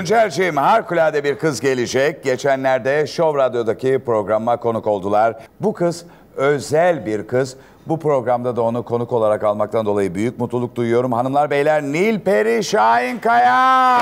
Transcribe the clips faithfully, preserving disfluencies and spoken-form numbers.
Tuncerciğim, harikulade bir kız gelecek. Geçenlerde Show Radyo'daki programa konuk oldular. Bu kız özel bir kız. Bu programda da onu konuk olarak almaktan dolayı büyük mutluluk duyuyorum. Hanımlar beyler, Nilperi Şahinkaya.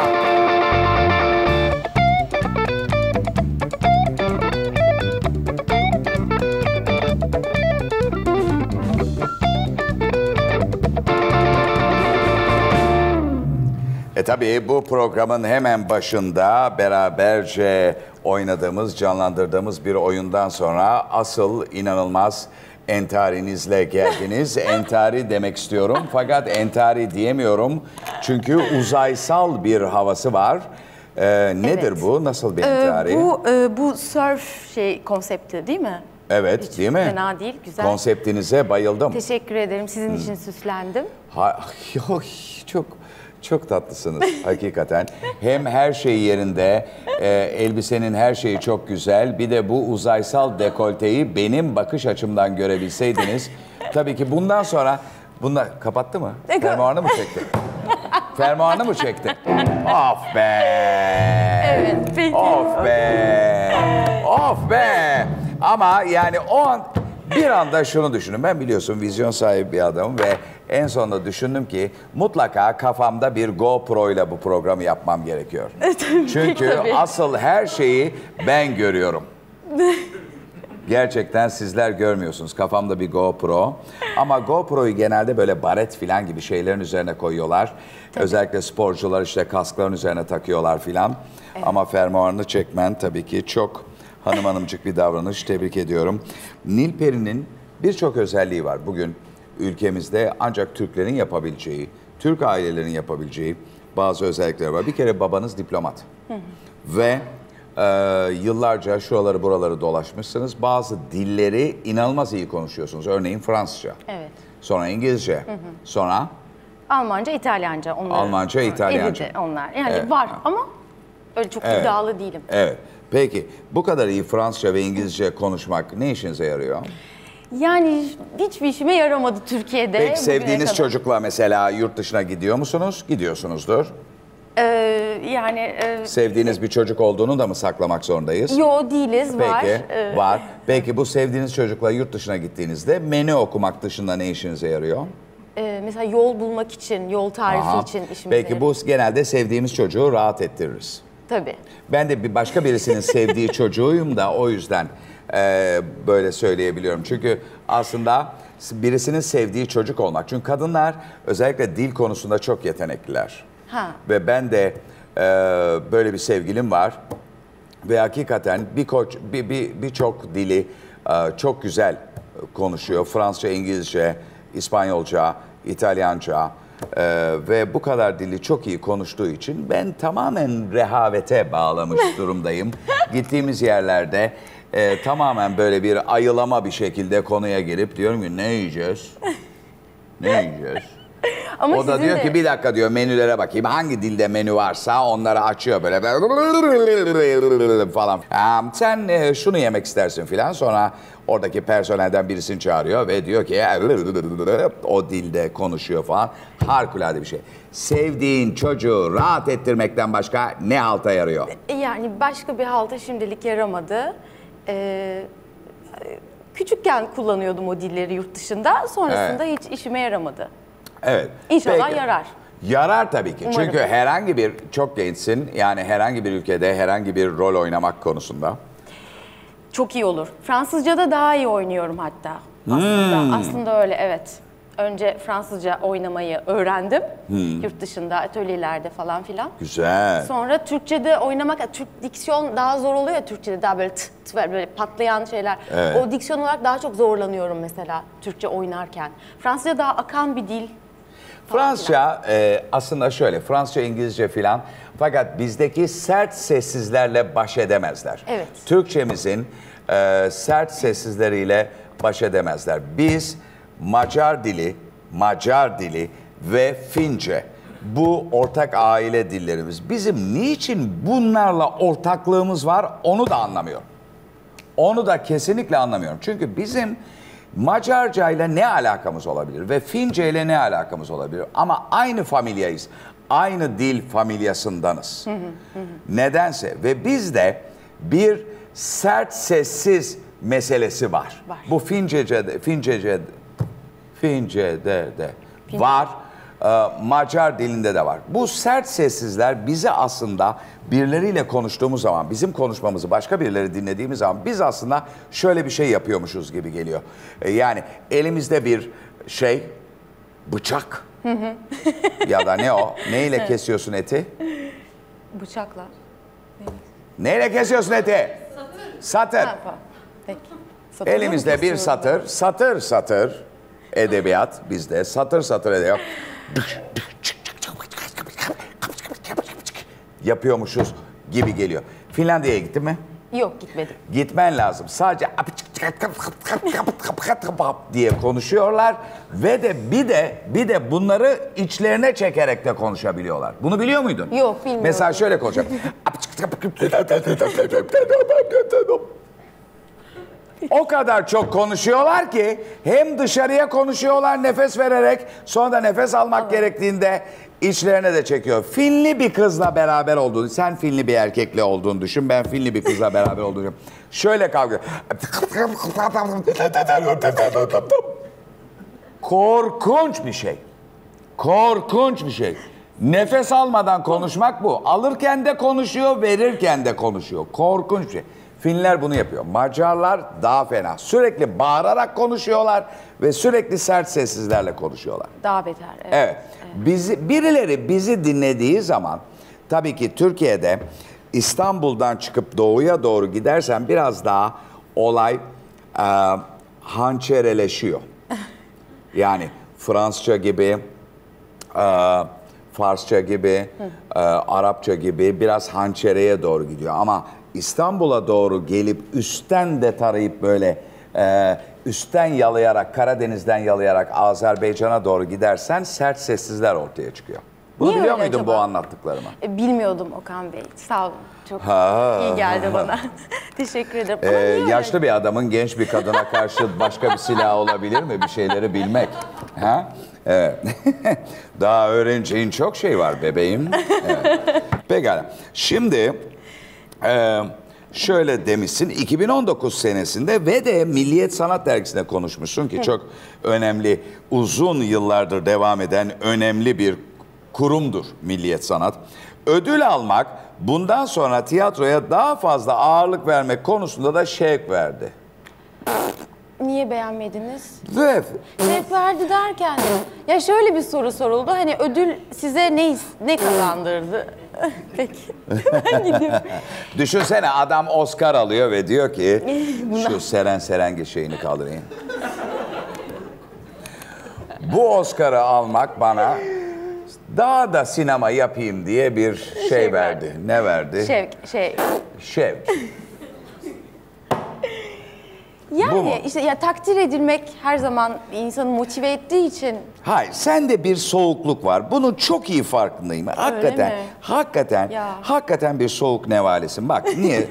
E tabii bu programın hemen başında beraberce oynadığımız, canlandırdığımız bir oyundan sonra asıl inanılmaz entarinizle geldiniz. Entari demek istiyorum fakat entari diyemiyorum çünkü uzaysal bir havası var. Ee, nedir Evet. bu? Nasıl bir entari? Ee, bu e, bu surf şey konsepti değil mi? Evet, Hiç değil mi? fena değil, güzel. Konseptinize bayıldım. Teşekkür ederim. Sizin için süslendim. Ha, yok, çok çok tatlısınız hakikaten. Hem her şey yerinde, e, elbisenin her şeyi çok güzel. Bir de bu uzaysal dekolteyi benim bakış açımdan görebilseydiniz. Tabii ki bundan sonra, bundan kapattı mı? Fermuarını mı çekti? Fermuarını mı çekti? Of be! Evet, peki. Of be! Of be! Ama yani o an bir anda şunu düşündüm. Ben biliyorsun vizyon sahibi bir adamım ve en sonunda düşündüm ki mutlaka kafamda bir GoPro ile bu programı yapmam gerekiyor. Çünkü tabii. asıl her şeyi ben görüyorum. Gerçekten sizler görmüyorsunuz. Kafamda bir GoPro. Ama GoPro'yu genelde böyle baret filan gibi şeylerin üzerine koyuyorlar. Tabii. Özellikle sporcular işte kaskların üzerine takıyorlar filan. Evet. Ama fermuarını çekmen tabii ki çok hanım hanımcık bir davranış. Tebrik ediyorum. Nilperi'nin birçok özelliği var. Bugün ülkemizde ancak Türklerin yapabileceği, Türk ailelerin yapabileceği bazı özellikler var. Bir kere babanız diplomat. Hı hı. Ve e, yıllarca şuraları buraları dolaşmışsınız. Bazı dilleri inanılmaz iyi konuşuyorsunuz. Örneğin Fransızca. Evet. Sonra İngilizce. Hı hı. Sonra? Almanca, İtalyanca. Onlar. Almanca, İtalyanca. Evet, onlar. Yani evet. var ama öyle çok evet. iddialı değilim. Evet. Peki bu kadar iyi Fransızca ve İngilizce konuşmak ne işinize yarıyor? Yani hiçbir işime yaramadı Türkiye'de. Peki sevdiğiniz kadar. çocukla mesela yurt dışına gidiyor musunuz? Gidiyorsunuzdur. Ee, yani... E, Sevdiğiniz bir çocuk olduğunu da mı saklamak zorundayız? Yo değiliz, Peki, var. Peki, var. Peki bu sevdiğiniz çocukla yurt dışına gittiğinizde menü okumak dışında ne işinize yarıyor? Ee, mesela yol bulmak için, yol tarifi Aha. için işimize Peki yarıyor. bu genelde sevdiğimiz çocuğu rahat ettiririz. Tabii. Ben de bir başka birisinin sevdiği çocuğuyum da o yüzden e, böyle söyleyebiliyorum. Çünkü aslında birisinin sevdiği çocuk olmak. Çünkü kadınlar özellikle dil konusunda çok yetenekliler. Ha. Ve ben de e, böyle bir sevgilim var. Ve hakikaten bir koç, bir, bir, birçok dili e, çok güzel konuşuyor. Fransızca, İngilizce, İspanyolca, İtalyanca. Ee, ve bu kadar dili çok iyi konuştuğu için ben tamamen rehavete bağlamış durumdayım. Gittiğimiz yerlerde e, tamamen böyle bir ayılama bir şekilde konuya girip diyorum ki ne yiyeceğiz? Ne yiyeceğiz? Ama o da diyor de... ki bir dakika diyor menülere bakayım. Hangi dilde menü varsa onları açıyor böyle falan. Um, sen e, şunu yemek istersin filan. Sonra oradaki personelden birisini çağırıyor ve diyor ki o dilde konuşuyor falan. Harikulade bir şey. Sevdiğin çocuğu rahat ettirmekten başka ne halta yarıyor? Yani başka bir halta şimdilik yaramadı. Ee, küçükken kullanıyordum o dilleri yurt dışında. Sonrasında evet. hiç işime yaramadı. Evet. İnşallah Peki. yarar. Yarar tabii ki. Umarım. Çünkü herhangi bir, çok gençsin, yani herhangi bir ülkede herhangi bir rol oynamak konusunda. Çok iyi olur. Fransızca'da daha iyi oynuyorum hatta. Aslında, hmm. aslında öyle, evet. Önce Fransızca oynamayı öğrendim. Hmm. Yurt dışında, atölyelerde falan filan. Güzel. Sonra Türkçe'de oynamak, Türk diksiyon daha zor oluyor ya Türkçe'de. Daha böyle tıt tıt böyle patlayan şeyler. Evet. O diksiyon olarak daha çok zorlanıyorum mesela Türkçe oynarken. Fransızca daha akan bir dil. Fransızca e, aslında şöyle, Fransızca, İngilizce filan fakat bizdeki sert sessizlerle baş edemezler. Evet. Türkçemizin e, sert sessizleriyle baş edemezler. Biz Macar dili, Macar dili ve Fince, bu ortak aile dillerimiz. Bizim niçin bunlarla ortaklığımız var onu da anlamıyorum. Onu da kesinlikle anlamıyorum. Çünkü bizim Macarca ile ne alakamız olabilir ve Fince ile ne alakamız olabilir? Ama aynı familyayız. aynı dil familyasındanız. Nedense ve bizde bir sert sessiz meselesi var. Var. Bu Fincece'de, Fincece, Fince'de de var. Ee, Macar dilinde de var. Bu sert sessizler bizi aslında birileriyle konuştuğumuz zaman, bizim konuşmamızı başka birileri dinlediğimiz zaman biz aslında şöyle bir şey yapıyormuşuz gibi geliyor. Ee, yani elimizde bir şey, bıçak ya da ne o? Neyle kesiyorsun eti? Bıçakla. Neyle kesiyorsun eti? Satır. Ha, pardon. Peki. Satırla mı Elimizde bir kesiyoruz? satır, satır satır edebiyat bizde, satır satır edebiyat yapıyormuşuz gibi geliyor. Finlandiya'ya gittin mi? Yok, gitmedim. Gitmen lazım. Sadece diye konuşuyorlar ve de bir de bir de bunları içlerine çekerek de konuşabiliyorlar. Bunu biliyor muydun? Yok, bilmiyordum. Mesela şöyle konuşacak. O kadar çok konuşuyorlar ki hem dışarıya konuşuyorlar nefes vererek, sonra da nefes almak gerektiğinde içlerine de çekiyor. Finli bir kızla beraber olduğunu, sen Finli bir erkekle olduğunu düşün, ben Finli bir kızla beraber olduğunu düşün. Şöyle kavga. Korkunç bir şey. Korkunç bir şey. Nefes almadan konuşmak bu. Alırken de konuşuyor, verirken de konuşuyor. Korkunç bir şey. Finler bunu yapıyor. Macarlar daha fena. Sürekli bağırarak konuşuyorlar ve sürekli sert sessizlerle konuşuyorlar. Daha beter. Evet. Evet. Bizi, birileri bizi dinlediği zaman tabii ki Türkiye'de İstanbul'dan çıkıp doğuya doğru gidersen biraz daha olay e, hançereleşiyor. Yani Fransızca gibi, e, Farsça gibi, e, Arapça gibi biraz hançereye doğru gidiyor. Ama İstanbul'a doğru gelip üstten de tarayıp böyle e, üstten yalayarak, Karadeniz'den yalayarak Azerbaycan'a doğru gidersen sert sessizler ortaya çıkıyor. Bunu Niye biliyor öyle muydun acaba? bu anlattıklarımı? E, bilmiyordum Okan Bey. Sağ olun. Çok Ha. iyi geldi bana. Teşekkür ederim. Ama Ee, niye yaşlı öyle? bir adamın genç bir kadına karşı başka bir silah olabilir mi? Bir şeyleri bilmek. Ha? Evet. Daha öğreneceğin çok şey var bebeğim. Evet. Pekala. Şimdi e, şöyle demişsin. iki bin on dokuz senesinde ve de Milliyet Sanat Dergisi'nde konuşmuşsun ki çok önemli, uzun yıllardır devam eden önemli bir kurumdur Milliyet Sanat. Ödül almak bundan sonra tiyatroya daha fazla ağırlık vermek konusunda da şevk verdi. Niye beğenmediniz? Ve Şevk verdi derken, ya şöyle bir soru soruldu. Hani ödül size ne ne kazandırdı? Peki. Ben gidiyorum. düşünsene adam Oscar alıyor ve diyor ki şu Seren Serengil şeyini kaldırayım. Bu Oscar'ı almak bana daha da sinema yapayım diye bir şey, Şey verdi. verdi. Ne verdi? Şevk, şey. Şevk. Bu mu? Yani işte ya takdir edilmek her zaman insanı motive ettiği için. Hayır, sende bir soğukluk var. Bunun çok iyi farkındayım. Hakikaten, mi? hakikaten, Ya. hakikaten bir soğuk nevalesin. Bak niye?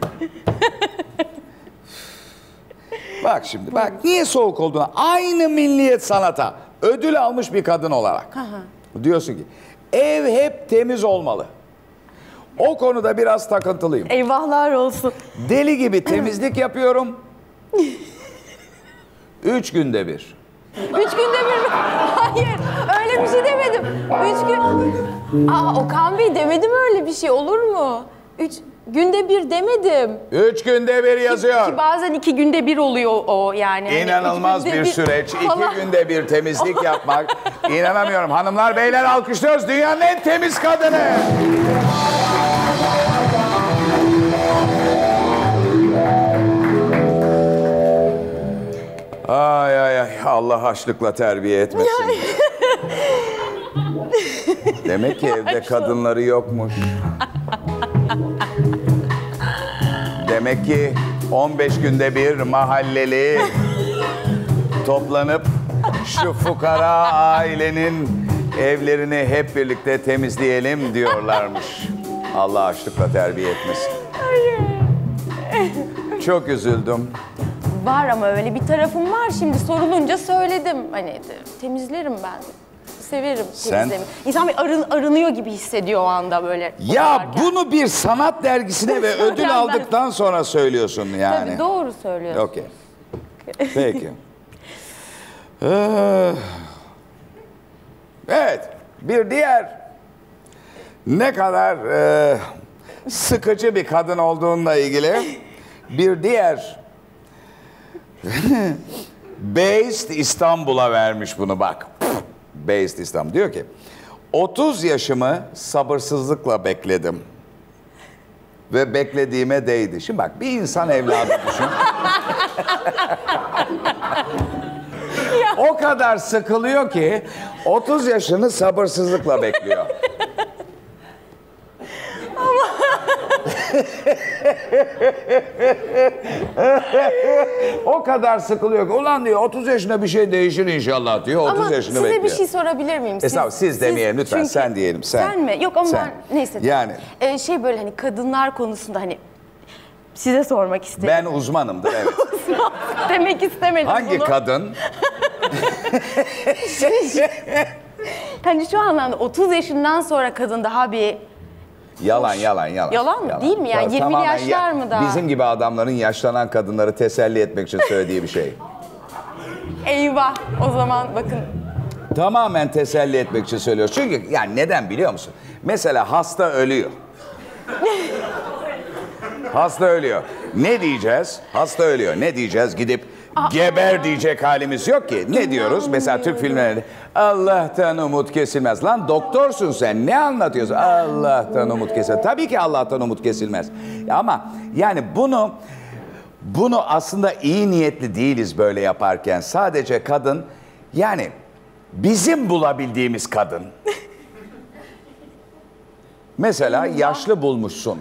Bak şimdi, bak niye soğuk olduğunu. Aynı Milliyet Sanat'a ödül almış bir kadın olarak. Diyorsun ki, ev hep temiz olmalı. O konuda biraz takıntılıyım. Eyvahlar olsun. Deli gibi temizlik yapıyorum. Üç günde bir. Üç günde bir mi? Hayır, öyle bir şey demedim. Üç gün... Aa, Okan Bey demedim öyle bir şey, olur mu? Üç günde bir demedim. Üç günde bir yazıyor. Ki bazen iki günde bir oluyor o yani. Hani İnanılmaz üç günde bir süreç. falan. İki günde bir temizlik yapmak. İnanamıyorum. Hanımlar, beyler alkışlıyoruz. Dünyanın en temiz kadını. Ay ay ay. Allah açlıkla terbiye etmesin. Demek ki evde kadınları yokmuş. Demek ki on beş günde bir mahalleli toplanıp şu fukara ailenin evlerini hep birlikte temizleyelim diyorlarmış. Allah açlıkla terbiye etmesin. Çok üzüldüm. Var ama öyle bir tarafım var. Şimdi sorulunca söyledim. Hani temizlerim ben. Severim Sen- temizlemeyi. İnsan bir arın, arınıyor gibi hissediyor o anda böyle. Ya oynarken. bunu bir sanat dergisine ve ödül Yani ben- aldıktan sonra söylüyorsun yani. Tabii doğru söylüyorsun. Okey. Peki. Ee, evet. Bir diğer ne kadar e, sıkıcı bir kadın olduğunla ilgili bir diğer Based İstanbul'a vermiş bunu bak. Based İstanbul diyor ki otuz yaşımı sabırsızlıkla bekledim. Ve beklediğime değdi. Şimdi bak bir insan evladı düşün. O kadar sıkılıyor ki otuz yaşını sabırsızlıkla bekliyor. O kadar sıkılıyor ki ulan diyor otuz yaşında bir şey değişir inşallah diyor. otuz Ama yaşını size bekliyor. bir şey sorabilir miyim? Siz, Estağfurullah, siz demeyelim lütfen, çünkü- sen diyelim, sen. Sen mi? Yok ama Sen. ben neyse. Yani. Ee, şey böyle hani kadınlar konusunda hani size sormak istedim. Ben uzmanımdır evet. Demek istemedim Hangi bunu. kadın? Hani şu anlamda otuz yaşından sonra kadın daha bir Yalan yalan yalan. Yalan mı? Değil mi? Yani yirmili Tamamen yaşlar mı daha? Bizim gibi adamların yaşlanan kadınları teselli etmek için söylediği bir şey. eyvah o zaman bakın. Tamamen teselli etmek için söylüyor. Çünkü yani neden biliyor musun? Mesela hasta ölüyor. Hasta ölüyor. Ne diyeceğiz? Hasta ölüyor. Ne diyeceğiz? Gidip geber diyecek halimiz yok ki. Ne diyoruz? Mesela Türk filmlerinde Allah'tan umut kesilmez. Lan doktorsun sen. Ne anlatıyorsun? Allah'tan umut kesilmez. Tabii ki Allah'tan umut kesilmez. Ama yani bunu bunu aslında iyi niyetli değiliz böyle yaparken. Sadece kadın yani bizim bulabildiğimiz kadın. Mesela yaşlı bulmuşsun.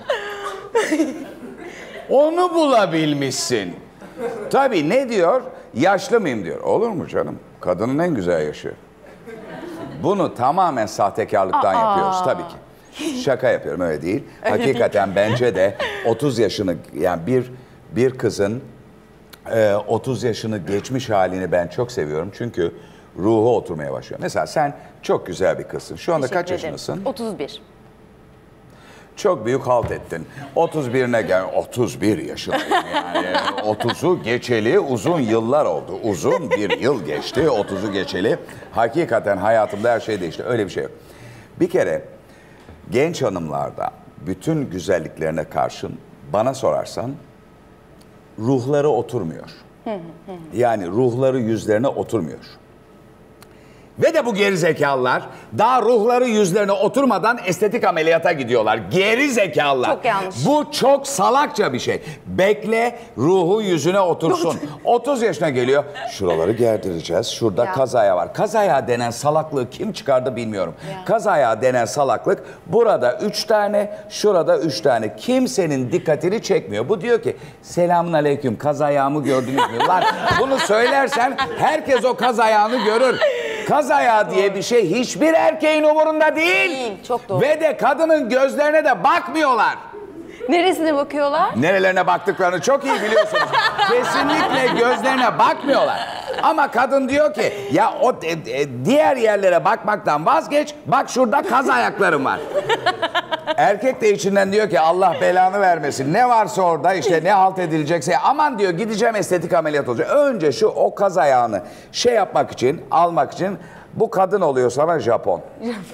Onu bulabilmişsin. Tabii ne diyor? Yaşlı mıyım diyor. Olur mu canım? Kadının en güzel yaşı. Bunu tamamen sahtekarlıktan Aa. yapıyoruz tabii ki. Şaka yapıyorum öyle değil. Hakikaten bence de otuz yaşını yani bir bir kızın e, otuz yaşını geçmiş halini ben çok seviyorum. Çünkü ruhu oturmaya başlıyor. Mesela sen çok güzel bir kızsın. Şu anda Teşekkür kaç ederim. yaşındasın? otuz bir. Çok büyük halt ettin. otuz birine gel. otuz bir yaşındayım yani. otuzu geçeli uzun yıllar oldu. Uzun bir yıl geçti. otuzu geçeli. Hakikaten hayatımda her şey değişti. Öyle bir şey yok. Bir kere genç hanımlarda bütün güzelliklerine karşın bana sorarsan ruhları oturmuyor. Yani ruhları yüzlerine oturmuyor. Ve de bu gerizekalılar daha ruhları yüzlerine oturmadan estetik ameliyata gidiyorlar. Gerizekalılar. Çok yanlış. Bu çok salakça bir şey. Bekle ruhu yüzüne otursun. otuz yaşına geliyor. Şuraları gerdireceğiz. Şurada Ya. kaz ayağı var. Kaz ayağı denen salaklığı kim çıkardı bilmiyorum. Ya. Kaz ayağı denen salaklık burada üç tane, şurada üç tane. Kimsenin dikkatini çekmiyor. Bu diyor ki selamun aleyküm kaz ayağımı gördünüz mü? Lan bunu söylersen herkes o kaz ayağını görür. Kaz ayağı diye bir şey hiçbir erkeğin umurunda değil. Değil, çok doğru. Ve de kadının gözlerine de bakmıyorlar. Neresine bakıyorlar? Nerelerine baktıklarını çok iyi biliyorsunuz. Kesinlikle gözlerine bakmıyorlar. Ama kadın diyor ki ya o e, e, diğer yerlere bakmaktan vazgeç. Bak şurada kaz ayaklarım var. Erkek de içinden diyor ki Allah belanı vermesin. Ne varsa orada işte ne halt edilecekse aman diyor gideceğim estetik ameliyat olacak. Önce şu o kaz ayağını şey yapmak için almak için bu kadın oluyor sana Japon.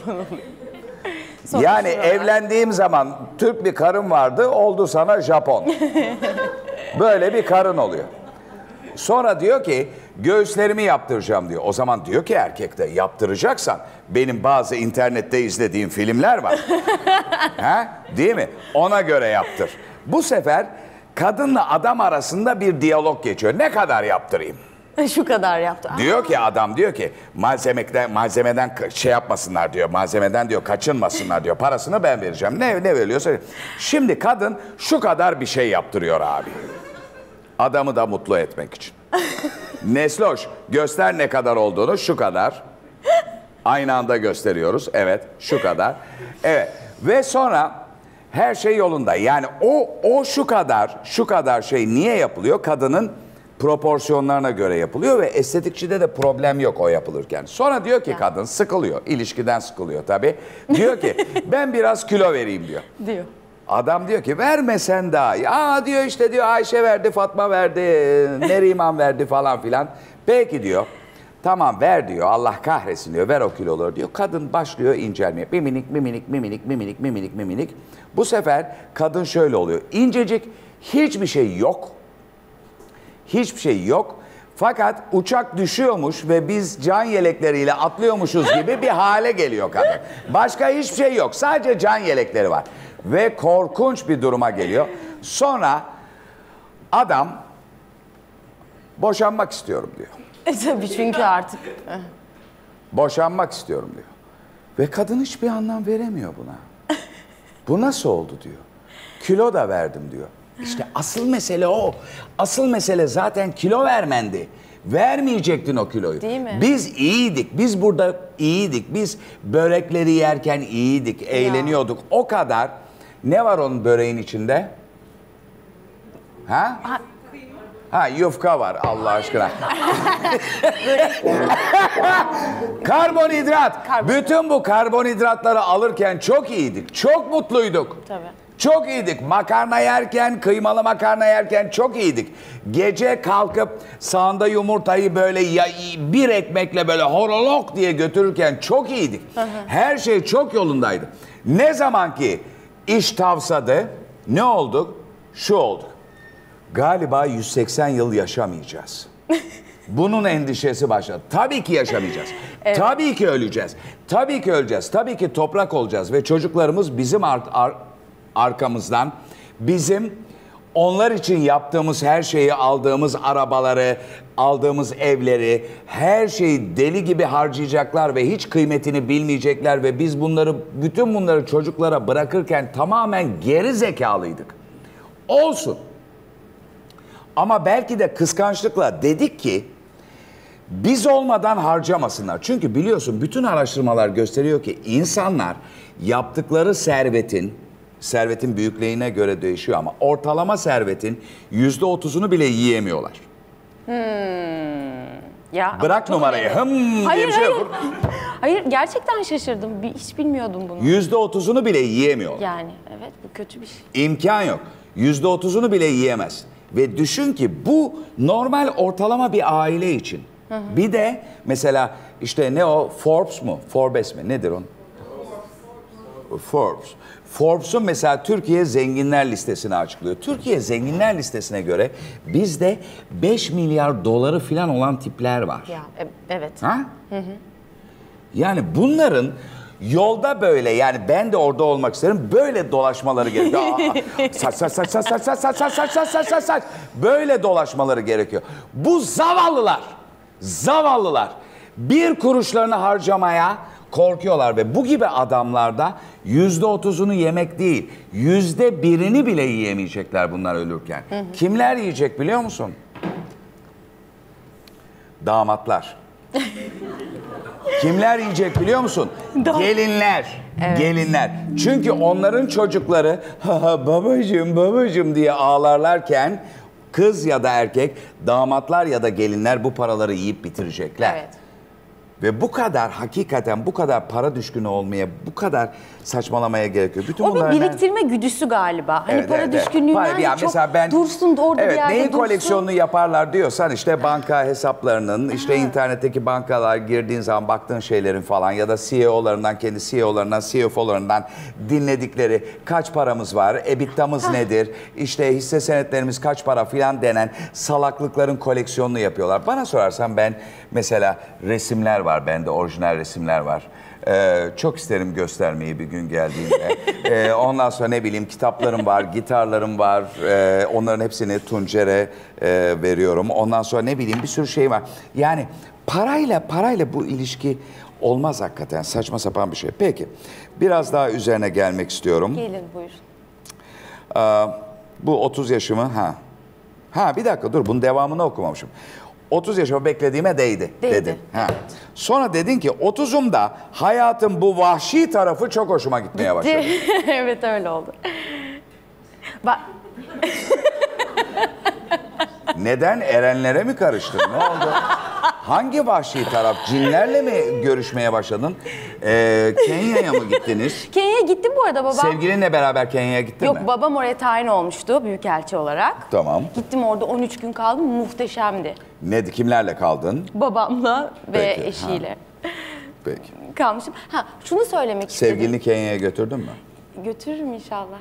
Yani evlendiğim zaman Türk bir karım vardı oldu sana Japon. Böyle bir karın oluyor. Sonra diyor ki göğüslerimi yaptıracağım diyor. O zaman diyor ki erkek de yaptıracaksan benim bazı internette izlediğim filmler var. Ha? Değil mi? Ona göre yaptır. Bu sefer kadınla adam arasında bir diyalog geçiyor. Ne kadar yaptırayım? Şu kadar yaptı. Diyor ki adam diyor ki malzemeden malzemeden şey yapmasınlar diyor. Malzemeden diyor kaçınmasınlar diyor. Parasını ben vereceğim. Ne ne veriyorsa. Şimdi kadın şu kadar bir şey yaptırıyor abi. Adamı da mutlu etmek için. Nesloş göster ne kadar olduğunu şu kadar. Aynı anda gösteriyoruz. Evet şu kadar. Evet ve sonra her şey yolunda. Yani o o şu kadar şu kadar şey niye yapılıyor? Kadının proporsiyonlarına göre yapılıyor ve estetikçide de problem yok o yapılırken. Sonra diyor ki kadın sıkılıyor, ilişkiden sıkılıyor tabii. Diyor ki ben biraz kilo vereyim diyor. Diyor. Adam diyor ki vermesen daha iyi. Aa diyor işte diyor Ayşe verdi, Fatma verdi, Neriman verdi falan filan. Peki diyor. Tamam ver diyor. Allah kahretsin diyor. Ver o kiloları diyor. Kadın başlıyor incelmeye. Miminik, miminik, miminik, miminik, miminik, miminik. Bu sefer kadın şöyle oluyor. İncecik, hiçbir şey yok. Hiçbir şey yok. Fakat uçak düşüyormuş ve biz can yelekleriyle atlıyormuşuz gibi bir hale geliyor kadın. Başka hiçbir şey yok. Sadece can yelekleri var. Ve korkunç bir duruma geliyor. Sonra adam boşanmak istiyorum diyor. E tabii çünkü artık. Boşanmak istiyorum diyor. Ve kadın hiçbir anlam veremiyor buna. Bu nasıl oldu diyor. Kilo da verdim diyor. İşte asıl mesele o. Asıl mesele zaten kilo vermendi. Vermeyecektin o kiloyu. Değil mi? Biz iyiydik. Biz burada iyiydik. Biz börekleri yerken iyiydik. Eğleniyorduk. O kadar. Ne var onun böreğin içinde? Ha? Ha, Ha yufka var Allah aşkına. Karbonhidrat. Karbonhidrat. Bütün bu karbonhidratları alırken çok iyiydik. Çok mutluyduk. Tabii. Çok iyiydik. Makarna yerken, kıymalı makarna yerken çok iyiydik. Gece kalkıp sağında yumurtayı böyle ya, bir ekmekle böyle horolok diye götürürken çok iyiydik. Her şey çok yolundaydı. Ne zaman ki iş tavsadı, ne olduk? Şu olduk. Galiba yüz seksen yıl yaşamayacağız. Bunun endişesi başladı. Tabii ki yaşamayacağız. Evet. Tabii ki öleceğiz. Tabii ki öleceğiz. Tabii ki toprak olacağız ve çocuklarımız bizim ar ar arkamızdan bizim onlar için yaptığımız her şeyi, aldığımız arabaları, aldığımız evleri, her şeyi deli gibi harcayacaklar ve hiç kıymetini bilmeyecekler ve biz bunları, bütün bunları çocuklara bırakırken tamamen geri zekalıydık. Olsun. Ama belki de kıskançlıkla dedik ki biz olmadan harcamasınlar. Çünkü biliyorsun bütün araştırmalar gösteriyor ki insanlar yaptıkları servetin, servetin büyüklüğüne göre değişiyor ama ortalama servetin yüzde otuzunu bile yiyemiyorlar. Hmm. Ya, Bırak numarayı. Hım diye hayır, bir şey hayır. yok. Hayır gerçekten şaşırdım. Bir- Hiç bilmiyordum bunu. yüzde otuzunu bile yiyemiyorlar. Yani evet bu kötü bir şey. İmkan yok. yüzde otuzunu bile yiyemez. Ve düşün ki bu normal ortalama bir aile için. Hı hı. Bir de mesela işte ne o Forbes mu? Forbes mi? Nedir on? Forbes. Forbes'un mesela Türkiye zenginler listesini açıklıyor. Türkiye zenginler listesine göre bizde beş milyar doları falan olan tipler var. Ya e- evet. Ha? Hı hı. Yani bunların yolda böyle yani ben de orada olmak isterim böyle dolaşmaları gerekiyor. Aa, saç saç saç saç saç saç saç saç saç saç saç saç saç böyle dolaşmaları gerekiyor. Bu zavallılar, zavallılar bir kuruşlarını harcamaya korkuyorlar ve bu gibi adamlarda yüzde otuzunu yemek değil, yüzde birini bile yiyemeyecekler bunlar ölürken. Hı hı. Kimler yiyecek biliyor musun? Damatlar. Kimler yiyecek biliyor musun? Gelinler. Evet. Gelinler. Çünkü onların çocukları ha ha babacığım babacığım diye ağlarlarken kız ya da erkek, damatlar ya da gelinler bu paraları yiyip bitirecekler. Evet. Ve bu kadar hakikaten bu kadar para düşkünü olmaya, bu kadar saçmalamaya gerekiyor. Bütün O bir bunların biriktirme güdüsü galiba. Hani Evet, para evet, evet. düşkünlüğünden Hayır, ya çok mesela ben- dursun da orada Evet, bir yerde neyin dursun. koleksiyonunu yaparlar diyorsan işte banka hesaplarının, işte internetteki bankalar girdiğin zaman baktığın şeylerin falan ya da C E O'larından, kendi C E O'larından, C F O'larından dinledikleri kaç paramız var, EBITDA'mız nedir, işte hisse senetlerimiz kaç para filan denen salaklıkların koleksiyonunu yapıyorlar. Bana sorarsan ben mesela resimler var bende, orijinal resimler var. Ee, çok isterim göstermeyi bir gün geldiğinde. Ee, ondan sonra ne bileyim kitaplarım var, gitarlarım var. Ee, onların hepsini Tuncer'e e, veriyorum. Ondan sonra ne bileyim bir sürü şey var. Yani parayla parayla bu ilişki olmaz hakikaten. Saçma sapan bir şey. Peki biraz daha üzerine gelmek istiyorum. Gelin buyur. Ee, bu otuz yaşımı ha. Ha bir dakika dur bunun devamını okumamışım. otuz yaşıma beklediğime değdi, Değdi, dedin. Ha. evet. Sonra dedin ki otuzumda hayatın bu vahşi tarafı çok hoşuma gitmeye başladı. Evet öyle oldu. Bak Neden? Erenlere mi karıştın? Ne oldu? Hangi vahşi taraf? Cinlerle mi görüşmeye başladın? Ee, Kenya'ya mı gittiniz? Kenya'ya gittim bu arada babam. Sevgilinle beraber Kenya'ya gittin Yok, mi? Yok, babam oraya tayin olmuştu büyükelçi olarak. Tamam. Gittim orada on üç gün kaldım, muhteşemdi. Ne, kimlerle kaldın? Babamla ve Peki, eşiyle. Ha. Peki. Kalmışım. Ha, şunu söylemek istedim. Sevgilini Kenya'ya götürdün mü? Götürürüm inşallah.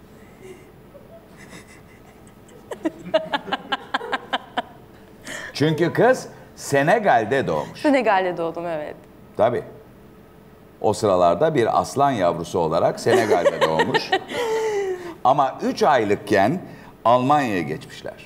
Çünkü kız Senegal'de doğmuş. Senegal'de doğdum, evet. Tabii. O sıralarda bir aslan yavrusu olarak Senegal'de doğmuş. Ama üç aylıkken Almanya'ya geçmişler.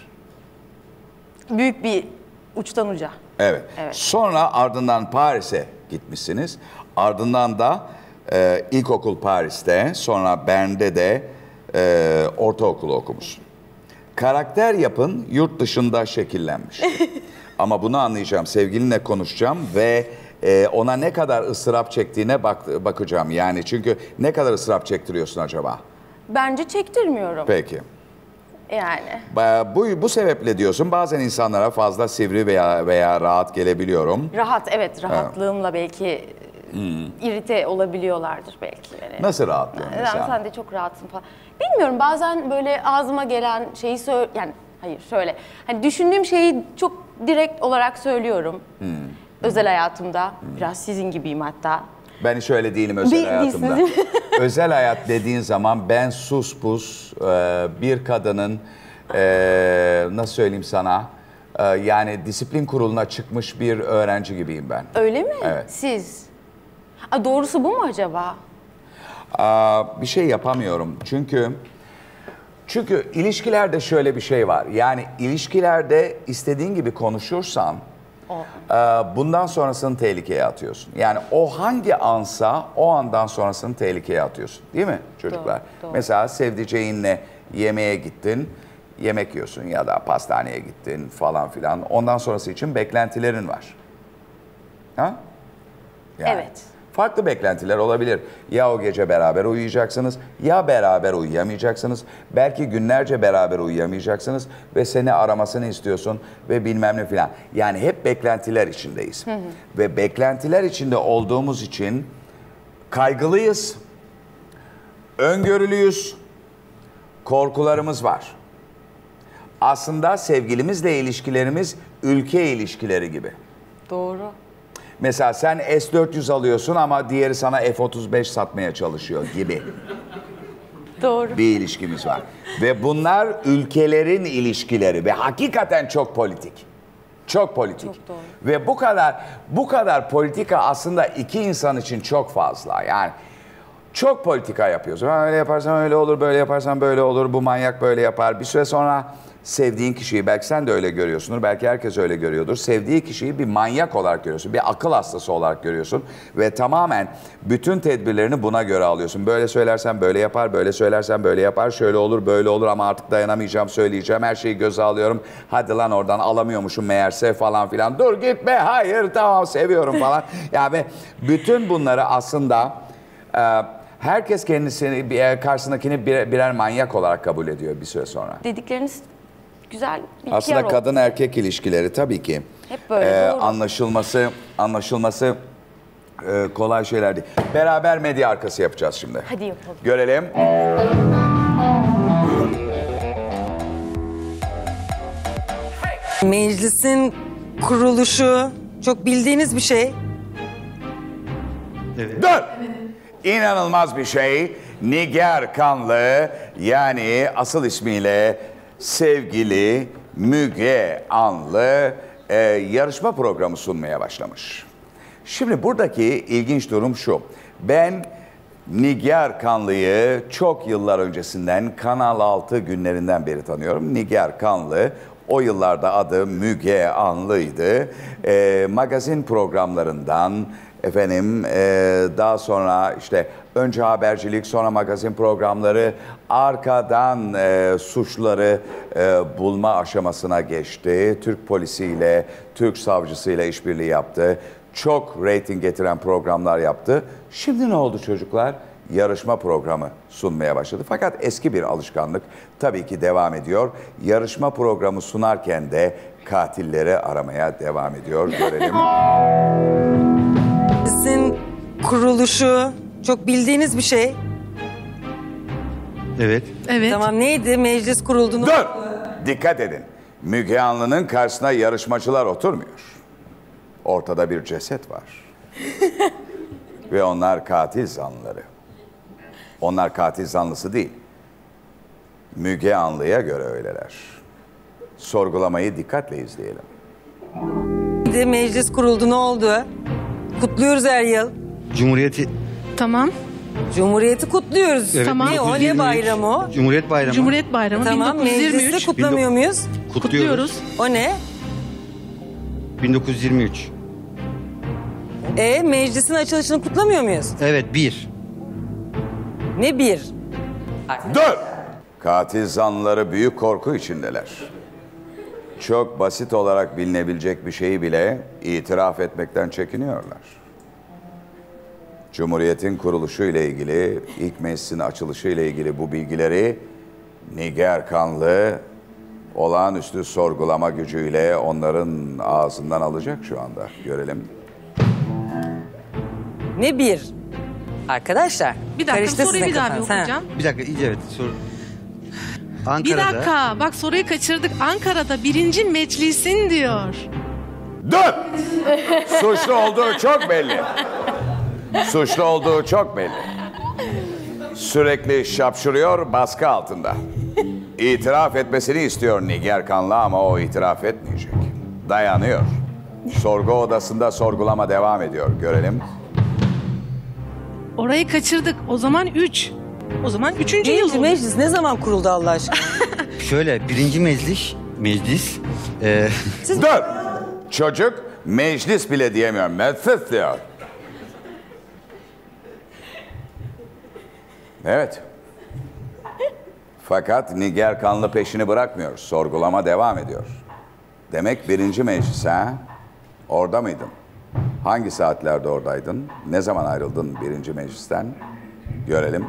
Büyük bir uçtan uca. Evet. Evet. Sonra ardından Paris'e gitmişsiniz. Ardından da e, ilkokul Paris'te, sonra Bern'de de e, ortaokulu okumuşsun. Karakter yapın yurt dışında şekillenmiş. Ama bunu anlayacağım, sevgilinle konuşacağım ve e, ona ne kadar ıstırap çektiğine bak, bakacağım. Yani çünkü ne kadar ıstırap çektiriyorsun acaba? Bence çektirmiyorum. Peki. Yani. Ba- Bu, bu sebeple diyorsun, bazen insanlara fazla sivri veya veya rahat gelebiliyorum. Rahat, evet, rahatlığımla belki hmm. irite olabiliyorlardır belki. Yani. Nasıl rahatlıyorsun Yani mesela? sen de çok rahatsın falan. Bilmiyorum, bazen böyle ağzıma gelen şeyi söyle, yani hayır şöyle. Hani düşündüğüm şeyi çok direkt olarak söylüyorum. Hmm. Özel hayatımda. Hmm. Biraz sizin gibiyim hatta. Ben hiç öyle değilim özel Bir, hayatımda. Özel hayat dediğin zaman ben sus pus e, bir kadının e, nasıl söyleyeyim sana e, yani disiplin kuruluna çıkmış bir öğrenci gibiyim ben. Öyle mi? Evet. Siz? A, doğrusu bu mu acaba? Aa, bir şey yapamıyorum çünkü çünkü ilişkilerde şöyle bir şey var. Yani ilişkilerde istediğin gibi konuşursan e, bundan sonrasını tehlikeye atıyorsun. Yani o hangi ansa o andan sonrasını tehlikeye atıyorsun. Değil mi çocuklar? Doğru, doğru. Mesela sevdiceğinle yemeğe gittin, yemek yiyorsun ya da pastaneye gittin falan filan. Ondan sonrası için beklentilerin var. Ha? Yani. Evet. Farklı beklentiler olabilir. Ya o gece beraber uyuyacaksınız, ya beraber uyuyamayacaksınız. Belki günlerce beraber uyuyamayacaksınız ve seni aramasını istiyorsun ve bilmem ne filan. Yani hep beklentiler içindeyiz. Hı hı. Ve beklentiler içinde olduğumuz için kaygılıyız, öngörülüyüz, korkularımız var. Aslında sevgilimizle ilişkilerimiz ülke ilişkileri gibi. Doğru. Mesela sen S dört yüz alıyorsun ama diğeri sana F otuz beş satmaya çalışıyor gibi. Doğru. Bir ilişkimiz var. Ve bunlar ülkelerin ilişkileri ve hakikaten çok politik. Çok politik. Çok doğru. Ve bu kadar bu kadar politika aslında iki insan için çok fazla. Yani çok politika yapıyorsun. Ha, öyle yaparsan öyle olur, böyle yaparsan böyle olur, bu manyak böyle yapar. Bir süre sonra sevdiğin kişiyi, belki sen de öyle görüyorsundur, belki herkes öyle görüyordur. Sevdiği kişiyi bir manyak olarak görüyorsun, bir akıl hastası olarak görüyorsun. Ve tamamen bütün tedbirlerini buna göre alıyorsun. Böyle söylersen böyle yapar, böyle söylersen böyle yapar, şöyle olur, böyle olur ama artık dayanamayacağım, söyleyeceğim, her şeyi göze alıyorum. Hadi lan oradan alamıyormuşum meğerse falan filan. Dur gitme, hayır tamam seviyorum falan. Yani bütün bunları aslında... E, herkes kendisini, karşısındakini birer, birer manyak olarak kabul ediyor bir süre sonra. Dedikleriniz güzel bir Aslında oldu. kadın erkek ilişkileri tabii ki Hep böyle, e, doğru. anlaşılması anlaşılması e, kolay şeyler değil. Beraber medya arkası yapacağız şimdi. Hadi yapalım. Görelim. Meclisin kuruluşu çok bildiğiniz bir şey. Dur! İnanılmaz bir şey. Nigar Kanlı, yani asıl ismiyle sevgili Müge Anlı e, yarışma programı sunmaya başlamış. Şimdi buradaki ilginç durum şu. Ben Nigar Kanlı'yı çok yıllar öncesinden Kanal altı günlerinden beri tanıyorum. Nigar Kanlı o yıllarda adı Müge Anlı'ydı. E, magazin programlarından efendim e, daha sonra işte önce habercilik, sonra magazin programları, arkadan e, suçları e, bulma aşamasına geçti. Türk polisiyle, Türk savcısıyla işbirliği yaptı. Çok reyting getiren programlar yaptı. Şimdi ne oldu çocuklar? yarışma programı sunmaya başladı. Fakat eski bir alışkanlık tabii ki devam ediyor. Yarışma programı sunarken de katilleri aramaya devam ediyor. Görelim. Sizin kuruluşu çok bildiğiniz bir şey. Evet. Evet. Tamam, neydi? Meclis kuruldu. Dur! Dikkat edin. Müge Anlı'nın karşısına yarışmacılar oturmuyor. Ortada bir ceset var. Ve onlar katil zanlıları. Onlar katil zanlısı değil. Müge Anlı'ya göre öyleler. Sorgulamayı dikkatle izleyelim. Neydi? Meclis kuruldu, ne oldu? Kutluyoruz her yıl. Cumhuriyeti... Tamam. Cumhuriyeti kutluyoruz. Evet, Tamam. Ne o? Ne bin dokuz yüz yirmi üç. bayramı o? Cumhuriyet Bayramı. Cumhuriyet Bayramı Tamam, bin dokuz yüz yirmi mecliste üç. kutlamıyor muyuz? Kutluyoruz. O ne? bin dokuz yüz yirmi üç. E meclisin açılışını kutlamıyor muyuz? Evet, bir. Ne bir? Dur! Katil zanlıları büyük korku içindeler. Çok basit olarak bilinebilecek bir şeyi bile itiraf etmekten çekiniyorlar. Cumhuriyetin kuruluşu ile ilgili, ilk meclisin açılışı ile ilgili bu bilgileri Nigar Kanlı olağanüstü sorgulama gücüyle onların ağzından alacak şu anda. Görelim. Ne bir? Arkadaşlar. Bir dakika karıştı soruyu sizin bir daha bir kafanız, ha. okuyacağım. Bir dakika, iyice evet. Sor. Bir Ankara'da... dakika bak soruyu kaçırdık. Ankara'da birinci meclisin diyor. Dur! Suçlu olduğu çok belli. Suçlu olduğu çok belli. Sürekli şapşırıyor, baskı altında. İtiraf etmesini istiyor Nigar Kanlı ama o itiraf etmeyecek. Dayanıyor. Sorgu odasında sorgulama devam ediyor. Görelim. Orayı kaçırdık. O zaman üç. O zaman üçüncü yıl Birinci oldu. meclis ne zaman kuruldu Allah aşkına? Şöyle, birinci meclis, meclis... E, Dur! Çocuk meclis bile diyemiyor. Meclis diyor. Evet. Fakat Nigar Kanlı peşini bırakmıyor. Sorgulama devam ediyor. Demek birinci meclis ha? Orada mıydın? Hangi saatlerde oradaydın? Ne zaman ayrıldın birinci meclisten? Görelim.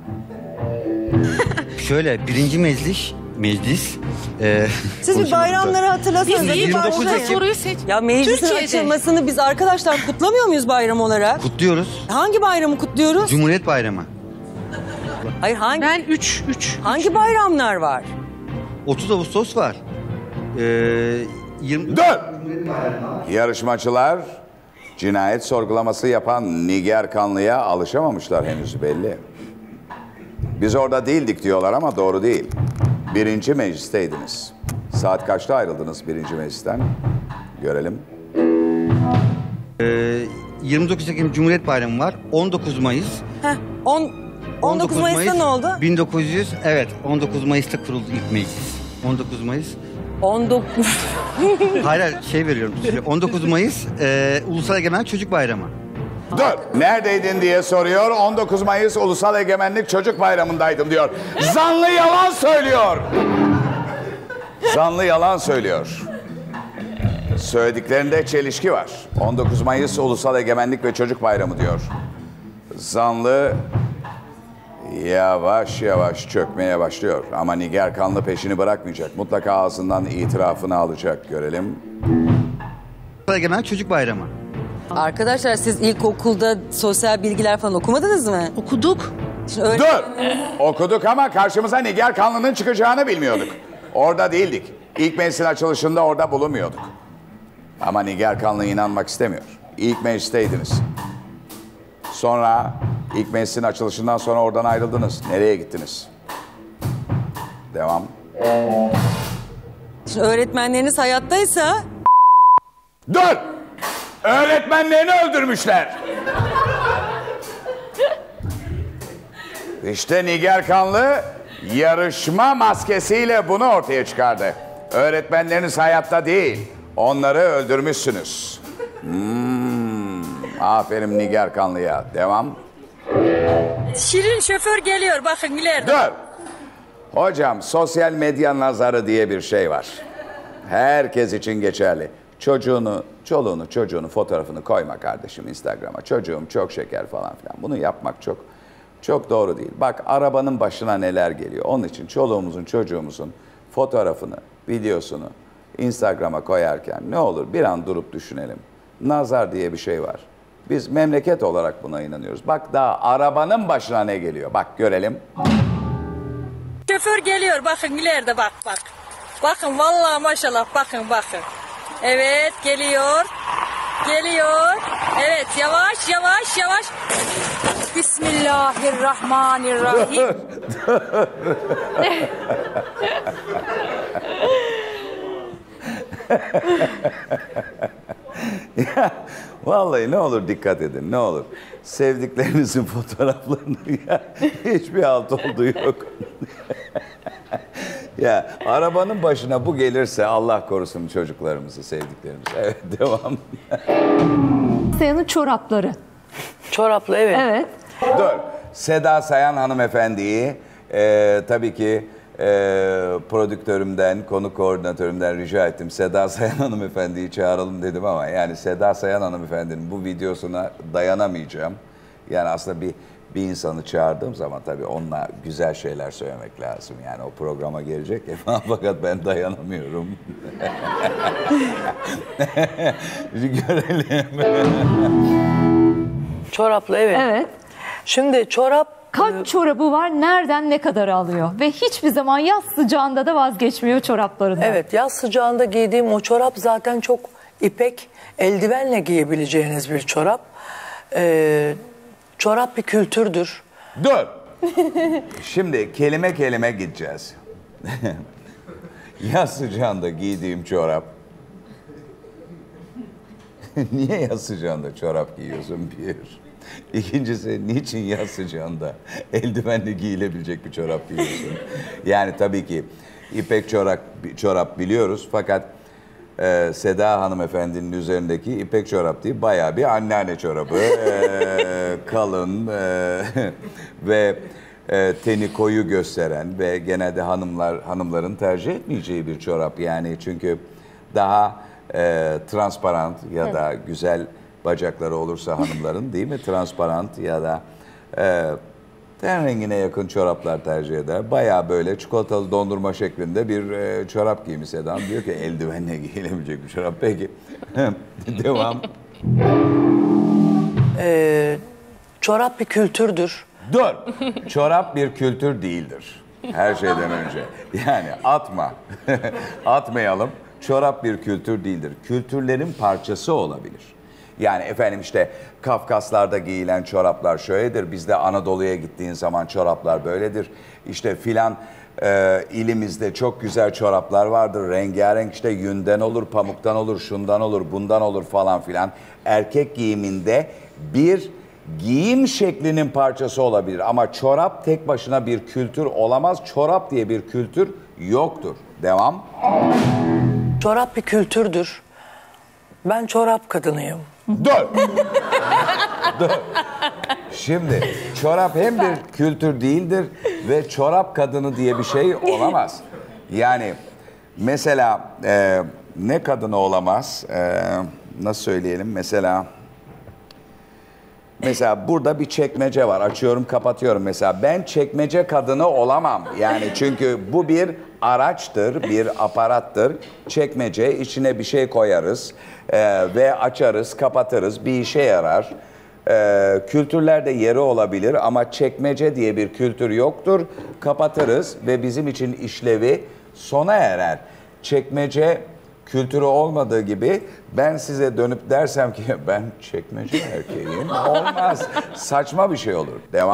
şöyle, birinci meclis, meclis... E, Siz bir bayramları hatırlasanız. Biz Bir iyi yirmi dokuz başlayın. Ekim. soruyu seç. Ya meclisin Türkiye'de. açılmasını biz arkadaşlar kutlamıyor muyuz bayram olarak? kutluyoruz. Hangi bayramı kutluyoruz? Cumhuriyet Bayramı. Hayır, hangi Ben üç. üç. hangi bayramlar var? otuz Ağustos var. E, yirmi... Dur! Yarışmacılar cinayet sorgulaması yapan Nigar Kanlı'ya alışamamışlar henüz belli. Biz orada değildik diyorlar ama doğru değil. Birinci meclisteydiniz. Saat kaçta ayrıldınız birinci meclisten? Görelim. E, yirmi dokuz Ekim Cumhuriyet Bayramı var. on dokuz Mayıs. Heh, on, on dokuz Mayıs'ta ne oldu? bin dokuz yüz, evet, on dokuz Mayıs'ta kuruldu ilk meclis. on dokuz Mayıs. on dokuz. Hayır, hayır, şey veriyorum size. on dokuz Mayıs e, Ulusal Egemenlik Çocuk Bayramı. Dur! Neredeydin diye soruyor. on dokuz Mayıs Ulusal Egemenlik Çocuk Bayramı'ndaydım diyor. Zanlı yalan söylüyor. Zanlı yalan söylüyor. Söylediklerinde çelişki var. on dokuz Mayıs Ulusal Egemenlik ve Çocuk Bayramı diyor. Zanlı yavaş yavaş çökmeye başlıyor. Ama Nigar Kanlı peşini bırakmayacak. Mutlaka ağzından itirafını alacak. Görelim. Ulusal Egemenlik Çocuk Bayramı. Arkadaşlar siz ilkokulda sosyal bilgiler falan okumadınız mı? Okuduk. Şimdi öyle... Dur! Okuduk ama karşımıza Nigar Kanlı'nın çıkacağını bilmiyorduk. Orada değildik. İlk meclisin açılışında orada bulunmuyorduk. Ama Nigar Kanlı inanmak istemiyor. İlk meclisteydiniz. Sonra ilk meclisin açılışından sonra oradan ayrıldınız. Nereye gittiniz? Devam. Şimdi öğretmenleriniz hayattaysa Dur! Öğretmenlerini öldürmüşler. İşte Nigar Kanlı yarışma maskesiyle bunu ortaya çıkardı. Öğretmenleriniz hayatta değil. Onları öldürmüşsünüz. Hmm, aferin Nigar Kanlı'ya. Devam. Şirin şoför geliyor bakın ileride. Dur. Hocam sosyal medya nazarı diye bir şey var. Herkes için geçerli. Çocuğunu, çoluğunu, çocuğunu fotoğrafını koyma kardeşim Instagram'a. Çocuğum çok şeker falan filan. Bunu yapmak çok Çok doğru değil. Bak arabanın başına neler geliyor. Onun için çoluğumuzun çocuğumuzun fotoğrafını, videosunu Instagram'a koyarken ne olur bir an durup düşünelim. Nazar diye bir şey var. Biz memleket olarak buna inanıyoruz. Bak daha arabanın başına ne geliyor. Bak görelim. Şoför geliyor bakın ileride bak bak. Bakın vallahi maşallah bakın bakın. Evet geliyor. Geliyor. Evet yavaş yavaş yavaş. Bismillahirrahmanirrahim. Ya, vallahi ne olur dikkat edin ne olur. Sevdiklerinizin fotoğraflarını ya, hiçbir alt olduğu yok. Ya arabanın başına bu gelirse Allah korusun çocuklarımızı, sevdiklerimizi. Evet devam. Sayan'ın çorapları. Çoraplı evet. Evet. Dur. Seda Sayan hanımefendiyi e, tabii ki e, prodüktörümden, konu koordinatörümden rica ettim. Seda Sayan hanımefendiyi çağıralım dedim ama yani Seda Sayan hanımefendinin bu videosuna dayanamayacağım. Yani aslında bir bir insanı çağırdığım zaman tabii onunla güzel şeyler söylemek lazım. Yani o programa gelecek ya fakat ben dayanamıyorum. Görelim. Çoraplı evet. Evet. Şimdi çorap Kaç çorabı var, nereden ne kadar alıyor? Ve hiçbir zaman yaz sıcağında da vazgeçmiyor çoraplarından. evet yaz sıcağında giydiğim o çorap zaten çok ipek eldivenle giyebileceğiniz bir çorap. Ee, çorap bir kültürdür. Dur. Şimdi kelime kelime gideceğiz. Yaz sıcağında giydiğim çorap. Niye yaz sıcağında çorap giyiyorsun bir? İkincisi niçin yaz sıcağında eldivenle giyilebilecek bir çorap giyiyorsun? Yani tabii ki ipek çorap, çorap biliyoruz fakat e, Seda hanımefendinin üzerindeki ipek çorap değil bayağı bir anneanne çorabı. E, kalın e, ve e, teni koyu gösteren ve genelde hanımlar hanımların tercih etmeyeceği bir çorap. Yani çünkü daha e, transparan ya da güzel bacakları olursa hanımların değil mi? Transparant ya da e, ten rengine yakın çoraplar tercih eder. Bayağı böyle çikolatalı dondurma şeklinde bir e, çorap giymiş Seda Hanım. Diyor ki eldivenle giyilebilecek bir çorap. Peki devam. Ee, çorap bir kültürdür. Dur. Çorap bir kültür değildir. Her şeyden önce. Yani atma. Atmayalım. Çorap bir kültür değildir. Kültürlerin parçası olabilir. Yani efendim işte Kafkaslarda giyilen çoraplar şöyledir. Bizde Anadolu'ya gittiğin zaman çoraplar böyledir. İşte filan e, ilimizde çok güzel çoraplar vardır. Rengarenk işte yünden olur, pamuktan olur, şundan olur, bundan olur falan filan. Erkek giyiminde bir giyim şeklinin parçası olabilir. Ama çorap tek başına bir kültür olamaz. Çorap diye bir kültür yoktur. Devam. Çorap bir kültürdür. Ben çorap kadınıyım. Dur. Dur. Şimdi çorap hem bir kültür değildir ve çorap kadını diye bir şey olamaz. Yani mesela e, ne kadını olamaz? E, nasıl söyleyelim? Mesela mesela burada bir çekmece var. Açıyorum, kapatıyorum mesela. Ben çekmece kadını olamam. Yani çünkü bu bir araçtır, bir aparattır. Çekmece, içine bir şey koyarız e, ve açarız, kapatırız. Bir işe yarar. E, kültürlerde yeri olabilir ama çekmece diye bir kültür yoktur. Kapatırız ve bizim için işlevi sona erer. Çekmece kültürü olmadığı gibi ben size dönüp dersem ki ben çekmece erkeğim olmaz. Saçma bir şey olur. Devam.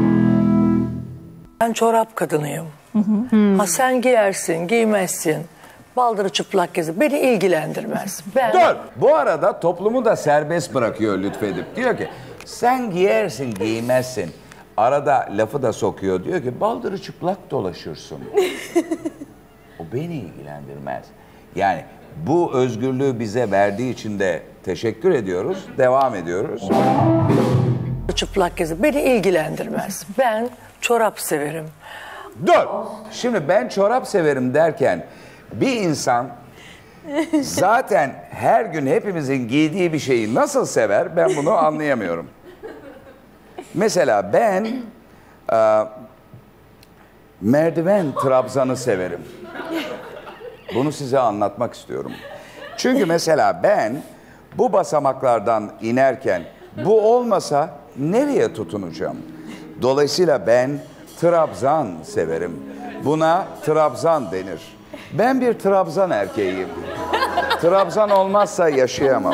Ben çorap kadınıyım. Hı hı. Ha sen giyersin, giymezsin. Baldırı çıplak gezir. Beni ilgilendirmez. Ben... Dur. Bu arada toplumu da serbest bırakıyor lütfedip. Diyor ki sen giyersin, giymezsin. Arada lafı da sokuyor. Diyor ki baldırı çıplak dolaşırsın. O beni ilgilendirmez. Yani bu özgürlüğü bize verdiği için de teşekkür ediyoruz. Devam ediyoruz. Çıplak gezir. Beni ilgilendirmez. Ben çorap severim. Dur. Şimdi ben çorap severim derken bir insan zaten her gün hepimizin giydiği bir şeyi nasıl sever ben bunu anlayamıyorum. Mesela ben Ee, merdiven trabzanı severim. Bunu size anlatmak istiyorum. Çünkü mesela ben bu basamaklardan inerken bu olmasa nereye tutunacağım? Dolayısıyla ben trabzan severim. Buna trabzan denir. Ben bir trabzan erkeğiyim. Trabzan olmazsa yaşayamam.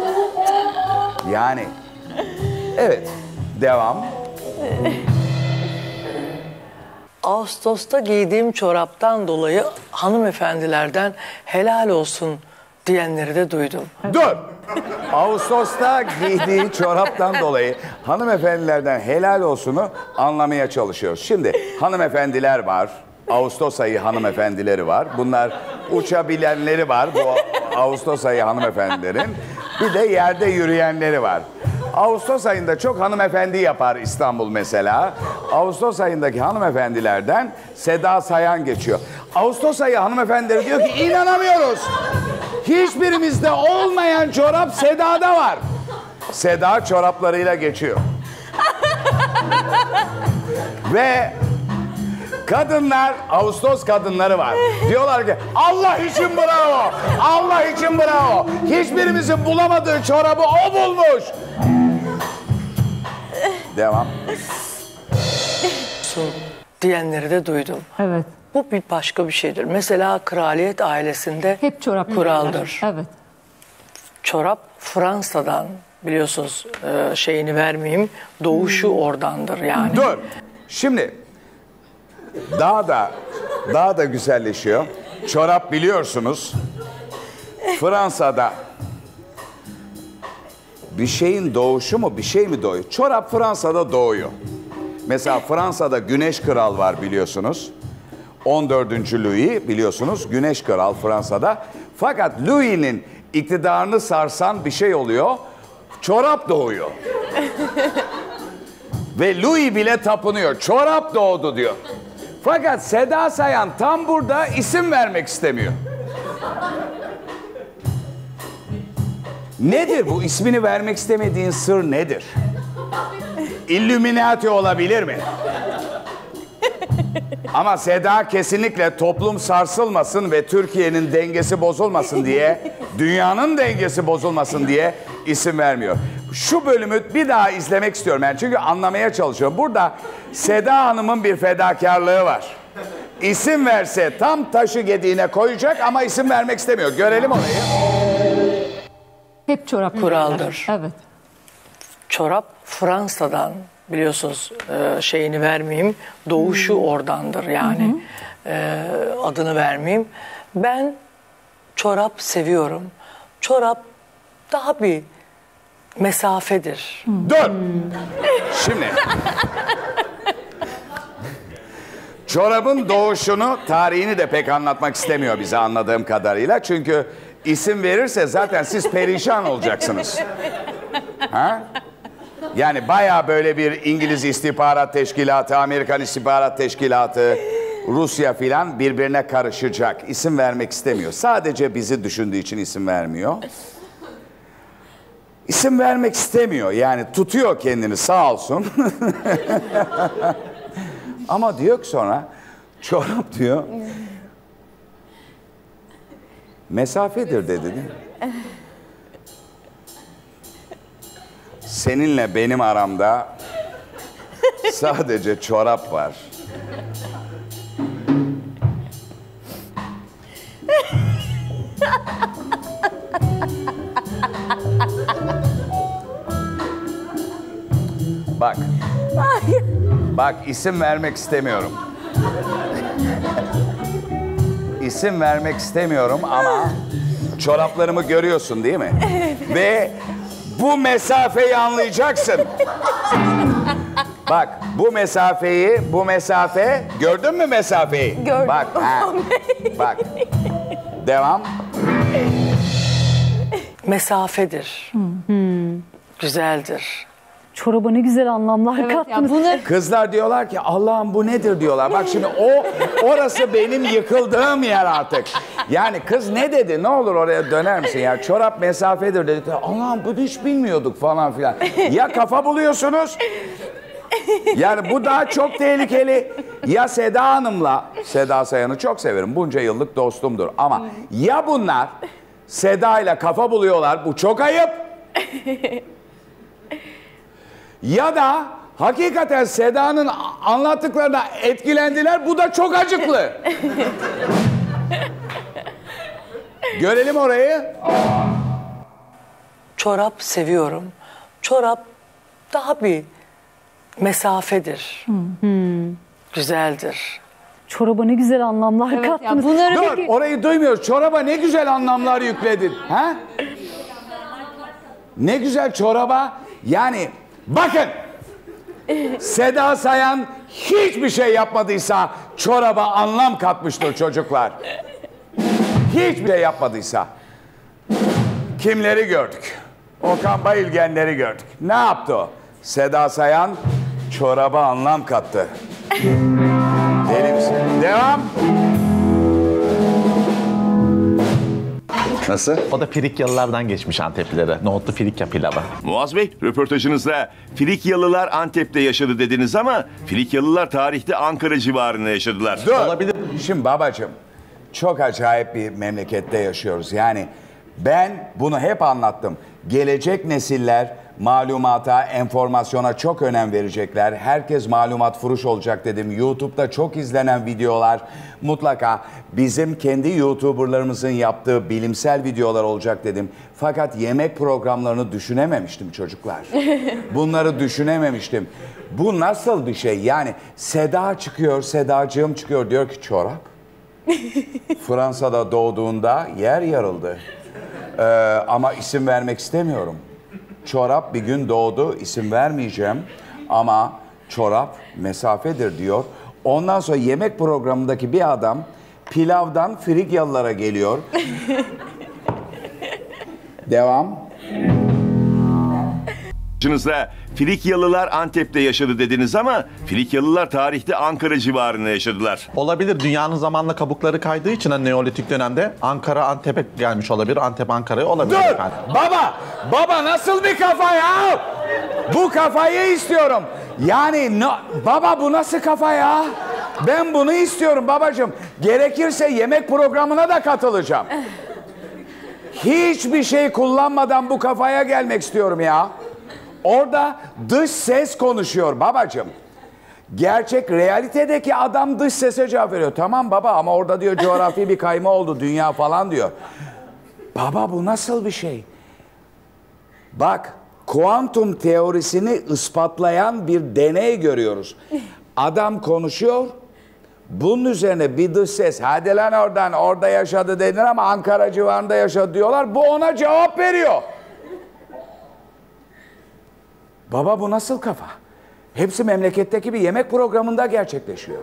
Yani evet, devam. Ağustos'ta giydiğim çoraptan dolayı hanımefendilerden helal olsun diyenleri de duydum. Dur! Ağustos'ta giydiği çoraptan dolayı hanımefendilerden helal olsunu anlamaya çalışıyoruz. Şimdi hanımefendiler var. Ağustos ayı hanımefendileri var. Bunlar uçabilenleri var. Bu Ağustos ayı hanımefendilerin. Bir de yerde yürüyenleri var. Ağustos ayında çok hanımefendi yapar İstanbul mesela. Ağustos ayındaki hanımefendilerden Seda Sayan geçiyor. Ağustos ayı hanımefendileri diyor ki inanamıyoruz. Hiçbirimizde olmayan çorap Seda'da var. Seda çoraplarıyla geçiyor. Ve kadınlar, Ağustos kadınları var. Diyorlar ki Allah için bravo, Allah için bravo. Hiçbirimizin bulamadığı çorabı o bulmuş. Devam. Diyenleri de duydum. Evet. Bu bir başka bir şeydir. Mesela kraliyet ailesinde Hep çorap kuraldır. Evet. Çorap Fransa'dan, biliyorsunuz, e, şeyini vermeyeyim, doğuşu oradandır yani. Dur. Şimdi daha da daha da güzelleşiyor. Çorap biliyorsunuz Fransa'da bir şeyin doğuşu mu, bir şey mi doğuyor? Çorap Fransa'da doğuyor. Mesela Fransa'da Güneş Kral var biliyorsunuz. on dördüncü Louis biliyorsunuz, Güneş Kral Fransa'da. Fakat Louis'nin iktidarını sarsan bir şey oluyor. Çorap doğuyor. Ve Louis bile tapınıyor. Çorap doğdu diyor. Fakat Seda Sayan tam burada isim vermek istemiyor. Nedir bu? İsmini vermek istemediğin sır nedir? Illuminati olabilir mi? Ama Seda kesinlikle toplum sarsılmasın ve Türkiye'nin dengesi bozulmasın diye, dünyanın dengesi bozulmasın diye isim vermiyor. Şu bölümü bir daha izlemek istiyorum ben, çünkü anlamaya çalışıyorum. Burada Seda Hanım'ın bir fedakarlığı var. İsim verse tam taşı gediğine koyacak ama isim vermek istemiyor. Görelim orayı. Hep çorap Kuraldır. Evet. Çorap Fransa'dan, biliyorsunuz, e, şeyini vermeyeyim, doğuşu oradandır yani. E, adını vermeyeyim. Ben çorap seviyorum. Çorap daha bir mesafedir. Dur. Şimdi. Çorabın doğuşunu, tarihini de pek anlatmak istemiyor bize anladığım kadarıyla. Çünkü isim verirse zaten siz perişan olacaksınız. Ha? Yani bayağı böyle bir İngiliz istihbarat teşkilatı, Amerikan istihbarat teşkilatı, Rusya filan birbirine karışacak. İsim vermek istemiyor. Sadece bizi düşündüğü için isim vermiyor. İsim vermek istemiyor. Yani tutuyor kendini, sağ olsun. Ama diyor ki sonra, çorap diyor, mesafedir dedi değil mi? Seninle benim aramda sadece çorap var. Bak. Bak, isim vermek istemiyorum. İsim vermek istemiyorum ama çoraplarımı görüyorsun değil mi? Ve bu mesafeyi anlayacaksın. Bak, bu mesafeyi, bu mesafe, gördün mü mesafeyi? Gördüm. Bak, ha, bak. Devam. Mesafedir. Güzeldir. Çoraba ne güzel anlamlar Evet, kattınız. ya bunu Kızlar diyorlar ki Allah'ım bu nedir diyorlar. Bak şimdi o orası benim yıkıldığım yer artık. Yani kız ne dedi? Ne olur oraya döner misin? Ya çorap mesafedir dedi. Allah'ım bunu hiç bilmiyorduk falan filan. Ya kafa buluyorsunuz Yani bu daha çok tehlikeli. Ya Seda Hanım'la, Seda Sayan'ı çok severim. Bunca yıllık dostumdur. Ama ya bunlar Seda ile kafa buluyorlar. Bu çok ayıp. Ya da hakikaten Seda'nın anlattıklarına etkilendiler. Bu da çok acıklı. Görelim orayı. Çorap seviyorum. Çorap daha bir mesafedir. Güzeldir. Çoraba ne güzel anlamlar Evet, ya kattınız. bunları Dur, peki- orayı duymuyoruz. Çoraba ne güzel anlamlar yükledin. Ha? Ne güzel çoraba. Yani bakın. Seda Sayan hiçbir şey yapmadıysa çoraba anlam katmıştır çocuklar. Hiçbir şey yapmadıysa. Kimleri gördük? Okan Bayülgenleri gördük. Ne yaptı o? Seda Sayan çoraba anlam kattı. Deli misin? Devam. Nasıl? O da Frikyalılardan geçmiş Anteplilere. Nohutlu Frikya pilavı. Muaz Bey, röportajınızda Frikyalılar Antep'te yaşadı dediniz ama Frikyalılar tarihte Ankara civarında yaşadılar. Dur. Olabilir. Şimdi babacığım çok acayip bir memlekette yaşıyoruz. Yani ben bunu hep anlattım. Gelecek nesiller malumata, enformasyona çok önem verecekler. Herkes malumat furuş olacak dedim. YouTube'da çok izlenen videolar mutlaka bizim kendi YouTuber'larımızın yaptığı bilimsel videolar olacak dedim. Fakat yemek programlarını düşünememiştim çocuklar. Bunları düşünememiştim. Bu nasıl bir şey? Yani Seda çıkıyor, Sedacığım çıkıyor diyor ki çorap. Fransa'da doğduğunda yer yarıldı. Ee, ama isim vermek istemiyorum. Çorap bir gün doğdu, isim vermeyeceğim ama çorap mesafedir diyor. Ondan sonra yemek programındaki bir adam pilavdan Frikyalılara geliyor. Devam. Röportajınızda Frikyalılar Antep'te yaşadı dediniz ama Frikyalılar tarihte Ankara civarında yaşadılar. Olabilir. Dünyanın zamanla kabukları kaydığı için hani Neolitik dönemde Ankara Antep'e gelmiş olabilir. Antep Ankara'ya olabilir. Dur! efendim. Baba! Baba nasıl bir kafa ya? Bu kafayı istiyorum. Yani no- baba bu nasıl kafa ya? Ben bunu istiyorum babacığım. Gerekirse yemek programına da katılacağım. Hiçbir şey kullanmadan bu kafaya gelmek istiyorum ya. Orada dış ses konuşuyor babacığım. Gerçek realitedeki adam dış sese cevap veriyor. Tamam baba ama orada diyor coğrafi bir kayma oldu dünya falan diyor. Baba bu nasıl bir şey? Bak kuantum teorisini ispatlayan bir deney görüyoruz. Adam konuşuyor. Bunun üzerine bir dış ses hadi lan oradan orada yaşadı denir ama Ankara civarında yaşadı diyorlar. Bu ona cevap veriyor. Baba bu nasıl kafa? Hepsi memleketteki bir yemek programında gerçekleşiyor.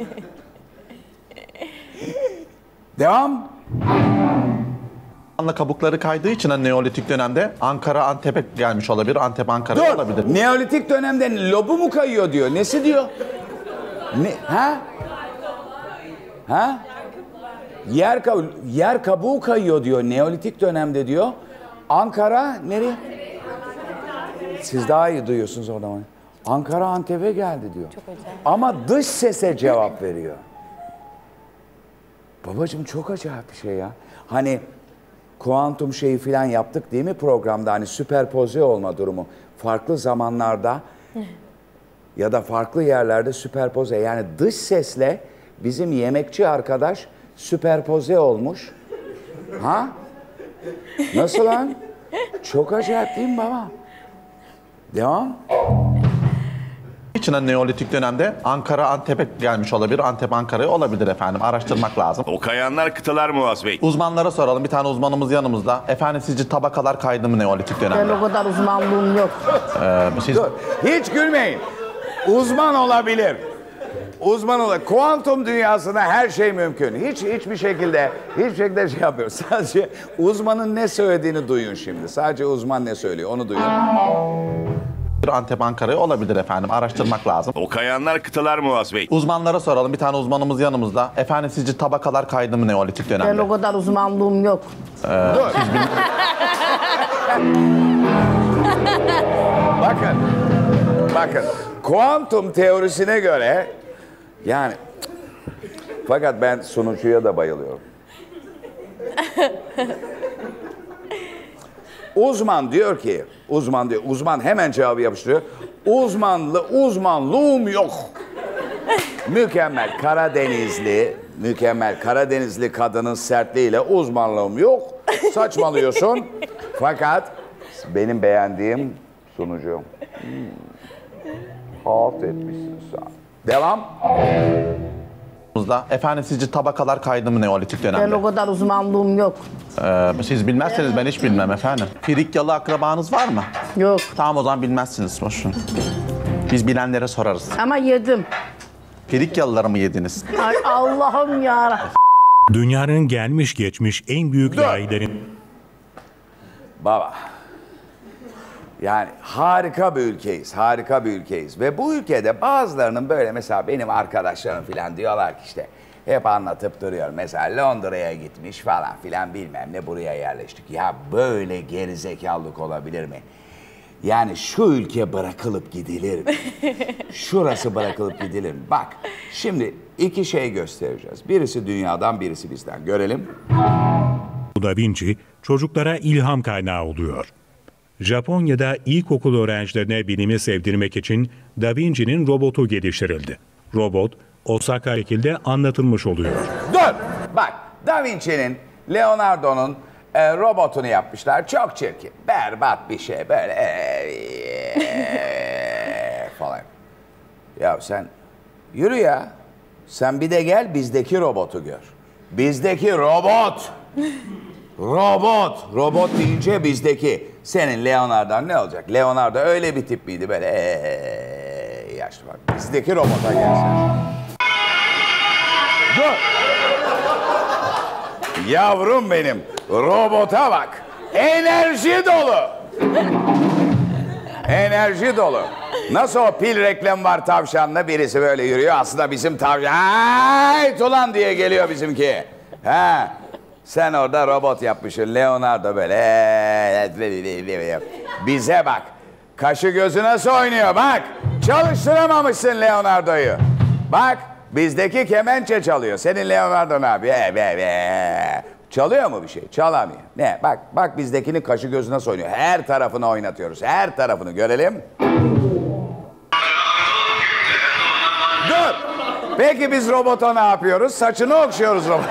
Devam. Zamanla kabukları kaydığı için hani Neolitik dönemde Ankara Antep'e gelmiş olabilir. Antep Ankara'ya Dur. olabilir. Neolitik dönemde lobu mu kayıyor diyor. Nesi diyor? Ne? Ha? Ha? Yer, kabu- yer kabuğu kayıyor diyor. Neolitik dönemde diyor. Ankara nereye? Siz daha iyi duyuyorsunuz oradan. Ankara Antep'e geldi diyor. Ama dış sese cevap veriyor. Babacığım çok acayip bir şey ya. Hani kuantum şeyi falan yaptık değil mi programda? Hani süperpoze olma durumu. Farklı zamanlarda ya da farklı yerlerde süperpoze. Yani dış sesle bizim yemekçi arkadaş süperpoze olmuş. Ha? Nasıl lan? Çok acayip değil mi baba? Devam. için hani Neolitik dönemde Ankara Antep'e gelmiş olabilir. Antep Ankara'ya olabilir efendim. Araştırmak lazım. O kayanlar kıtalar Muaz Bey. Uzmanlara soralım. Bir tane uzmanımız yanımızda. Efendim sizce tabakalar kaydı mı Neolitik dönemde? Ben o kadar uzmanlığım yok. Ee, siz... Dur, hiç gülmeyin. Uzman olabilir. Uzman olabilir. Kuantum dünyasında her şey mümkün. Hiç hiçbir şekilde hiçbir şekilde şey yapmıyoruz. Sadece uzmanın ne söylediğini duyun şimdi. Sadece uzman ne söylüyor onu duyun. Antep Ankara'ya olabilir efendim. Araştırmak lazım. O kayanlar kıtalar Muaz Bey. Uzmanlara soralım. Bir tane uzmanımız yanımızda. Efendim sizce tabakalar kaydı mı Neolitik dönemde? Ben o kadar uzmanlığım yok. Ee, Dur. siz bil- Bakın. Bakın. Kuantum teorisine göre yani fakat ben sunucuya da bayılıyorum. Uzman diyor ki, uzman diyor, uzman hemen cevabı yapıştırıyor. Uzmanlı, uzmanlığım yok. Mükemmel Karadenizli, mükemmel Karadenizli kadının sertliğiyle uzmanlığım yok. Saçmalıyorsun. Fakat benim beğendiğim sunucu. Hmm. Halt etmişsin sen. Devam. Efendim sizce tabakalar kaydı mı Neolitik dönemde? Ben o kadar uzmanlığım yok. Ee, siz bilmezseniz ben hiç bilmem efendim. Frikyalı akrabanız var mı? Yok. Tamam o zaman bilmezsiniz boşun. Biz bilenlere sorarız. Ama yedim. Frikyalıları mı yediniz? Ay Allah'ım ya. Dünyanın gelmiş geçmiş en büyük layihlerin... Baba. Yani harika bir ülkeyiz, harika bir ülkeyiz. Ve bu ülkede bazılarının böyle mesela benim arkadaşlarım falan diyorlar ki işte hep anlatıp duruyor. Mesela Londra'ya gitmiş falan filan bilmem ne buraya yerleştik. Ya böyle gerizekalılık olabilir mi? Yani şu ülke bırakılıp gidilir mi? Şurası bırakılıp gidilir mi? Bak şimdi iki şey göstereceğiz. Birisi dünyadan birisi bizden. Görelim. Da Vinci çocuklara ilham kaynağı oluyor. Japonya'da ilkokul öğrencilerine bilimi sevdirmek için Da Vinci'nin robotu geliştirildi. Robot, Osaka şekilde anlatılmış oluyor. Dur! Bak, Da Vinci'nin, Leonardo'nun e, robotunu yapmışlar. Çok çirkin, berbat bir şey böyle e, falan. Ya sen yürü ya. Sen bir de gel bizdeki robotu gör. Bizdeki robot! Robot! Robot deyince bizdeki. Senin Leonardo'dan ne olacak? Leonardo öyle bir tip miydi böyle ee, yaşlı bak. Bizdeki robota gelsen. Dur! Yavrum benim, robota bak. Enerji dolu. Enerji dolu. Nasıl o pil reklam var tavşanla birisi böyle yürüyor. Aslında bizim tavşan. Hayt ulan diye geliyor bizimki. Ha. Sen orada robot yapmışsın. Leonardo böyle. Bize bak. Kaşı gözü nasıl oynuyor bak. Çalıştıramamışsın Leonardo'yu. Bak bizdeki kemençe çalıyor. Senin Leonardo ne yapıyor? E, be, be. Çalıyor mu bir şey? Çalamıyor. Ne? Bak bak bizdekinin kaşı gözü nasıl oynuyor. Her tarafını oynatıyoruz. Her tarafını görelim. Dur. Peki biz robota ne yapıyoruz? Saçını okşuyoruz robot.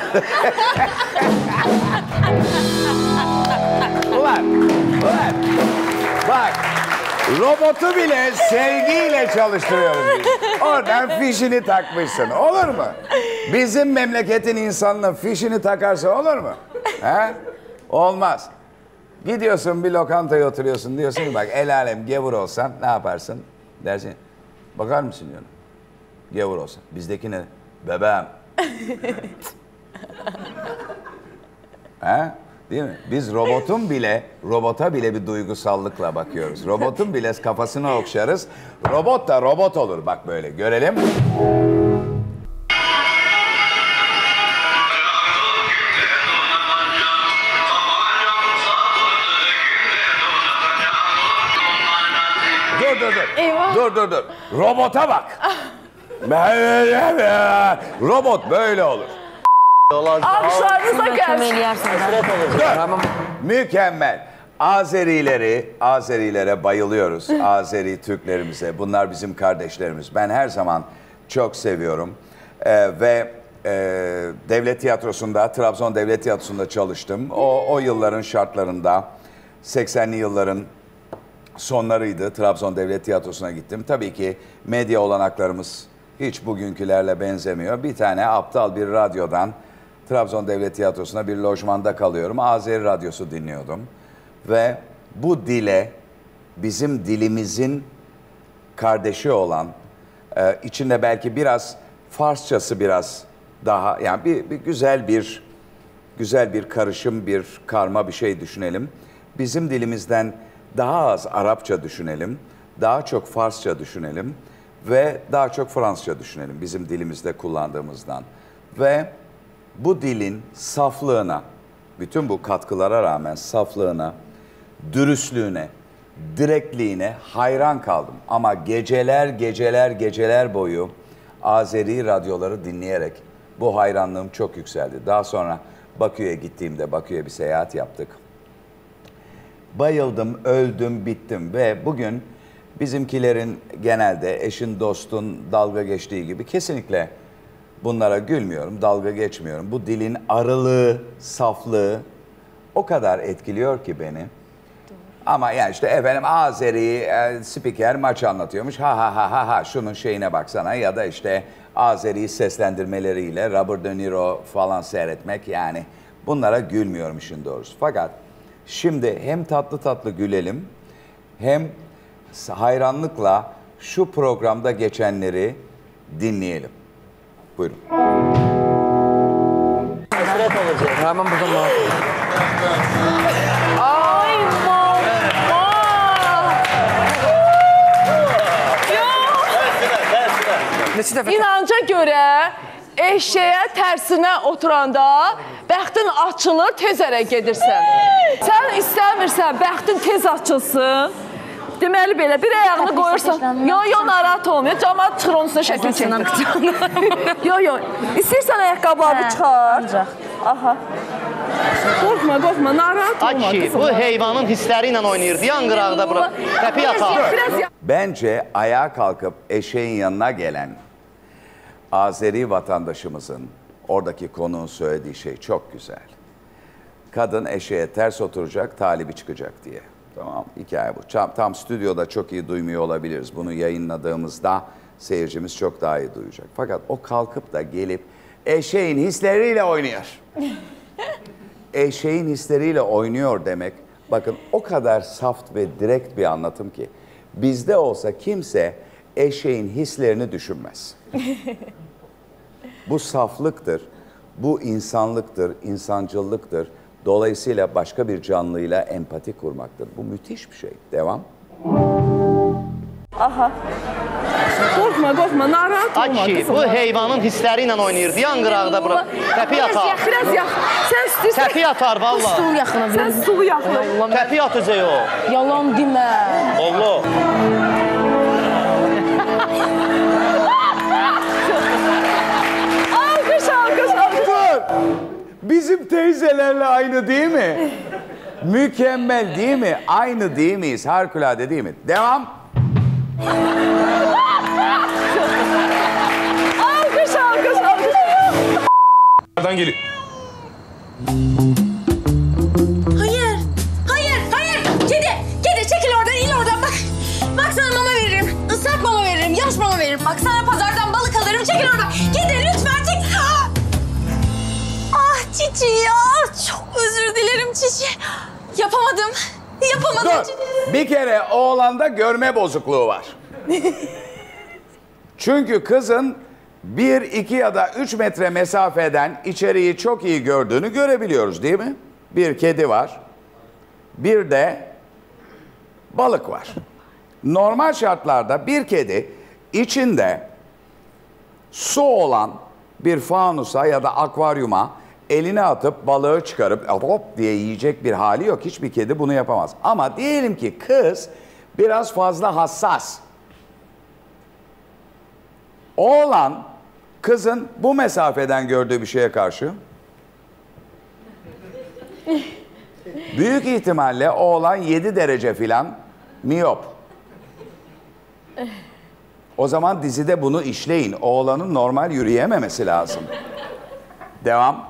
ulan, ulan. Bak, robotu bile sevgiyle çalıştırıyoruz biz. Oradan fişini takmışsın. Olur mu? Bizim memleketin insanının fişini takarsa olur mu? He? Olmaz. Gidiyorsun bir lokantaya oturuyorsun diyorsun ki bak el alem gevur olsan ne yaparsın? Dersin bakar mısın diyorum. Gevur olsan. Bizdeki ne? Bebeğim. Ha? Değil mi? Biz robotun bile, robota bile bir duygusallıkla bakıyoruz. Robotun bile kafasını okşarız. Robot da robot olur. Bak böyle görelim. Dur dur dur. Eyvah. Dur dur dur. Robota bak. Robot böyle olur. Alkışlarınıza gelsin. Dur. Mükemmel. Azerileri, Azerilere bayılıyoruz. Azeri Türklerimize. Bunlar bizim kardeşlerimiz. Ben her zaman çok seviyorum. Ee, ve e, devlet tiyatrosunda, Trabzon Devlet Tiyatrosu'nda çalıştım. O, o yılların şartlarında, seksenli yılların sonlarıydı. Trabzon Devlet Tiyatrosu'na gittim. Tabii ki medya olanaklarımız hiç bugünkülerle benzemiyor. Bir tane aptal bir radyodan Trabzon Devlet Tiyatrosu'na bir lojmanda kalıyorum. Azeri radyosu dinliyordum. Ve bu dile, bizim dilimizin kardeşi olan, e, içinde belki biraz Farsçası biraz daha, yani bir, bir güzel bir güzel bir karışım, bir karma bir şey düşünelim. Bizim dilimizden daha az Arapça düşünelim, daha çok Farsça düşünelim ve daha çok Fransızca düşünelim bizim dilimizde kullandığımızdan. Ve bu dilin saflığına, bütün bu katkılara rağmen saflığına, dürüstlüğüne, direktliğine hayran kaldım. Ama geceler geceler geceler boyu Azeri radyoları dinleyerek bu hayranlığım çok yükseldi. Daha sonra Bakü'ye gittiğimde, Bakü'ye bir seyahat yaptık. Bayıldım, öldüm, bittim ve bugün bizimkilerin genelde eşin, dostun dalga geçtiği gibi kesinlikle bunlara gülmüyorum, dalga geçmiyorum. Bu dilin arılığı, saflığı o kadar etkiliyor ki beni. Ama yani işte efendim Azeri e, spiker maç anlatıyormuş. Ha ha ha ha ha şunun şeyine baksana ya da işte Azeri seslendirmeleriyle Robert De Niro falan seyretmek yani bunlara gülmüyorum işin doğrusu. Fakat şimdi hem tatlı tatlı gülelim hem hayranlıkla şu programda geçenleri dinleyelim. Buyurun. Hemen buradan Ay mama. İnanca göre eşeğe tersine oturanda bəxtin açılır, tez ərə gedirsən. Sən istəmirsən bəxtin tez açılsın. Deməli belə bir ayağını qoyursan. Yo yo narahat olmuyor. Camaat çıxır onun üstüne şəkil çəkir. Yo yo. İstəyirsən ayaqqabını çıxar. Aha. Qorxma, qorxma, narahat olma. Aki, bu heyvanın hissləri ilə oynayır. Yan qırağda bura. Təpi atar. Bence ayağa kalkıp eşeğin yanına gelen Azeri vatandaşımızın oradaki konuğun söylediği şey çok güzel. Kadın eşeğe ters oturacak, talibi çıkacak diye. Tamam, hikaye bu. Tam, tam stüdyoda çok iyi duymuyor olabiliriz. Bunu yayınladığımızda seyircimiz çok daha iyi duyacak. Fakat o kalkıp da gelip eşeğin hisleriyle oynuyor. Eşeğin hisleriyle oynuyor demek, bakın o kadar saft ve direkt bir anlatım ki bizde olsa kimse eşeğin hislerini düşünmez. Bu saflıktır, bu insanlıktır, insancıllıktır. Dolayısıyla başka bir canlıyla empati kurmaktır. Bu müthiş bir şey. Devam. Aha. Qorxma, qorxma, narahat olma. Aki, bu heyvanın hissləri ilə oynayır. Yan qırağda bura. Təpi atar. Biraz yax. Sən istəyirsən. Təpi atar valla. Stulu yaxına ver. Sən stulu yaxına. Təpi atacaq o. Yalan demə. Allah. Alkış, alkış, alkış. Dur! Bizim teyzelerle aynı değil mi? Mükemmel değil mi? Aynı değil miyiz? Harikulade değil mi? Devam. Alkış, alkış, alkış. Nereden geliyor? Hayır, hayır, hayır. Kedi, kedi çekil oradan, in oradan bak. Bak sana mama veririm, ıslak mama veririm, yaş mama veririm. Bak sana pazardan balık alırım, çekil oradan. Kedi lütfen çek. Ah Çiçi ya, çok özür dilerim Çiçi. Yapamadım, yapamadım Dur. Çiçi. Bir kere oğlanda görme bozukluğu var. Çünkü kızın bir, iki ya da üç metre mesafeden içeriği çok iyi gördüğünü görebiliyoruz değil mi? Bir kedi var. Bir de balık var. Normal şartlarda bir kedi içinde su olan bir fanusa ya da akvaryuma elini atıp balığı çıkarıp hop diye yiyecek bir hali yok. Hiçbir kedi bunu yapamaz. Ama diyelim ki kız biraz fazla hassas. Oğlan kızın bu mesafeden gördüğü bir şeye karşı büyük ihtimalle oğlan yedi derece filan miyop. O zaman dizide bunu işleyin. Oğlanın normal yürüyememesi lazım. Devam.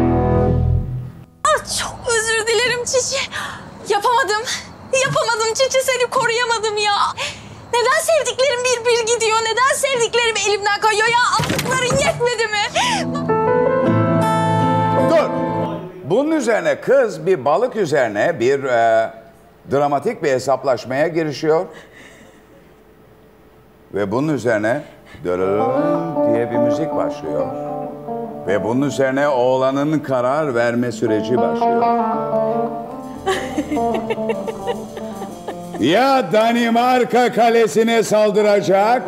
Ah, çok özür dilerim Çiçi. Yapamadım, yapamadım Çiçi, seni koruyamadım ya. Neden sevdiklerim bir bir gidiyor? Neden sevdiklerim elimden kayıyor ya? Aldıkların yetmedi mi? Dur. Bunun üzerine kız bir balık üzerine bir e, dramatik bir hesaplaşmaya girişiyor. Ve bunun üzerine dırırırın diye bir müzik başlıyor. Ve bunun üzerine oğlanın karar verme süreci başlıyor. Ya Danimarka kalesine saldıracak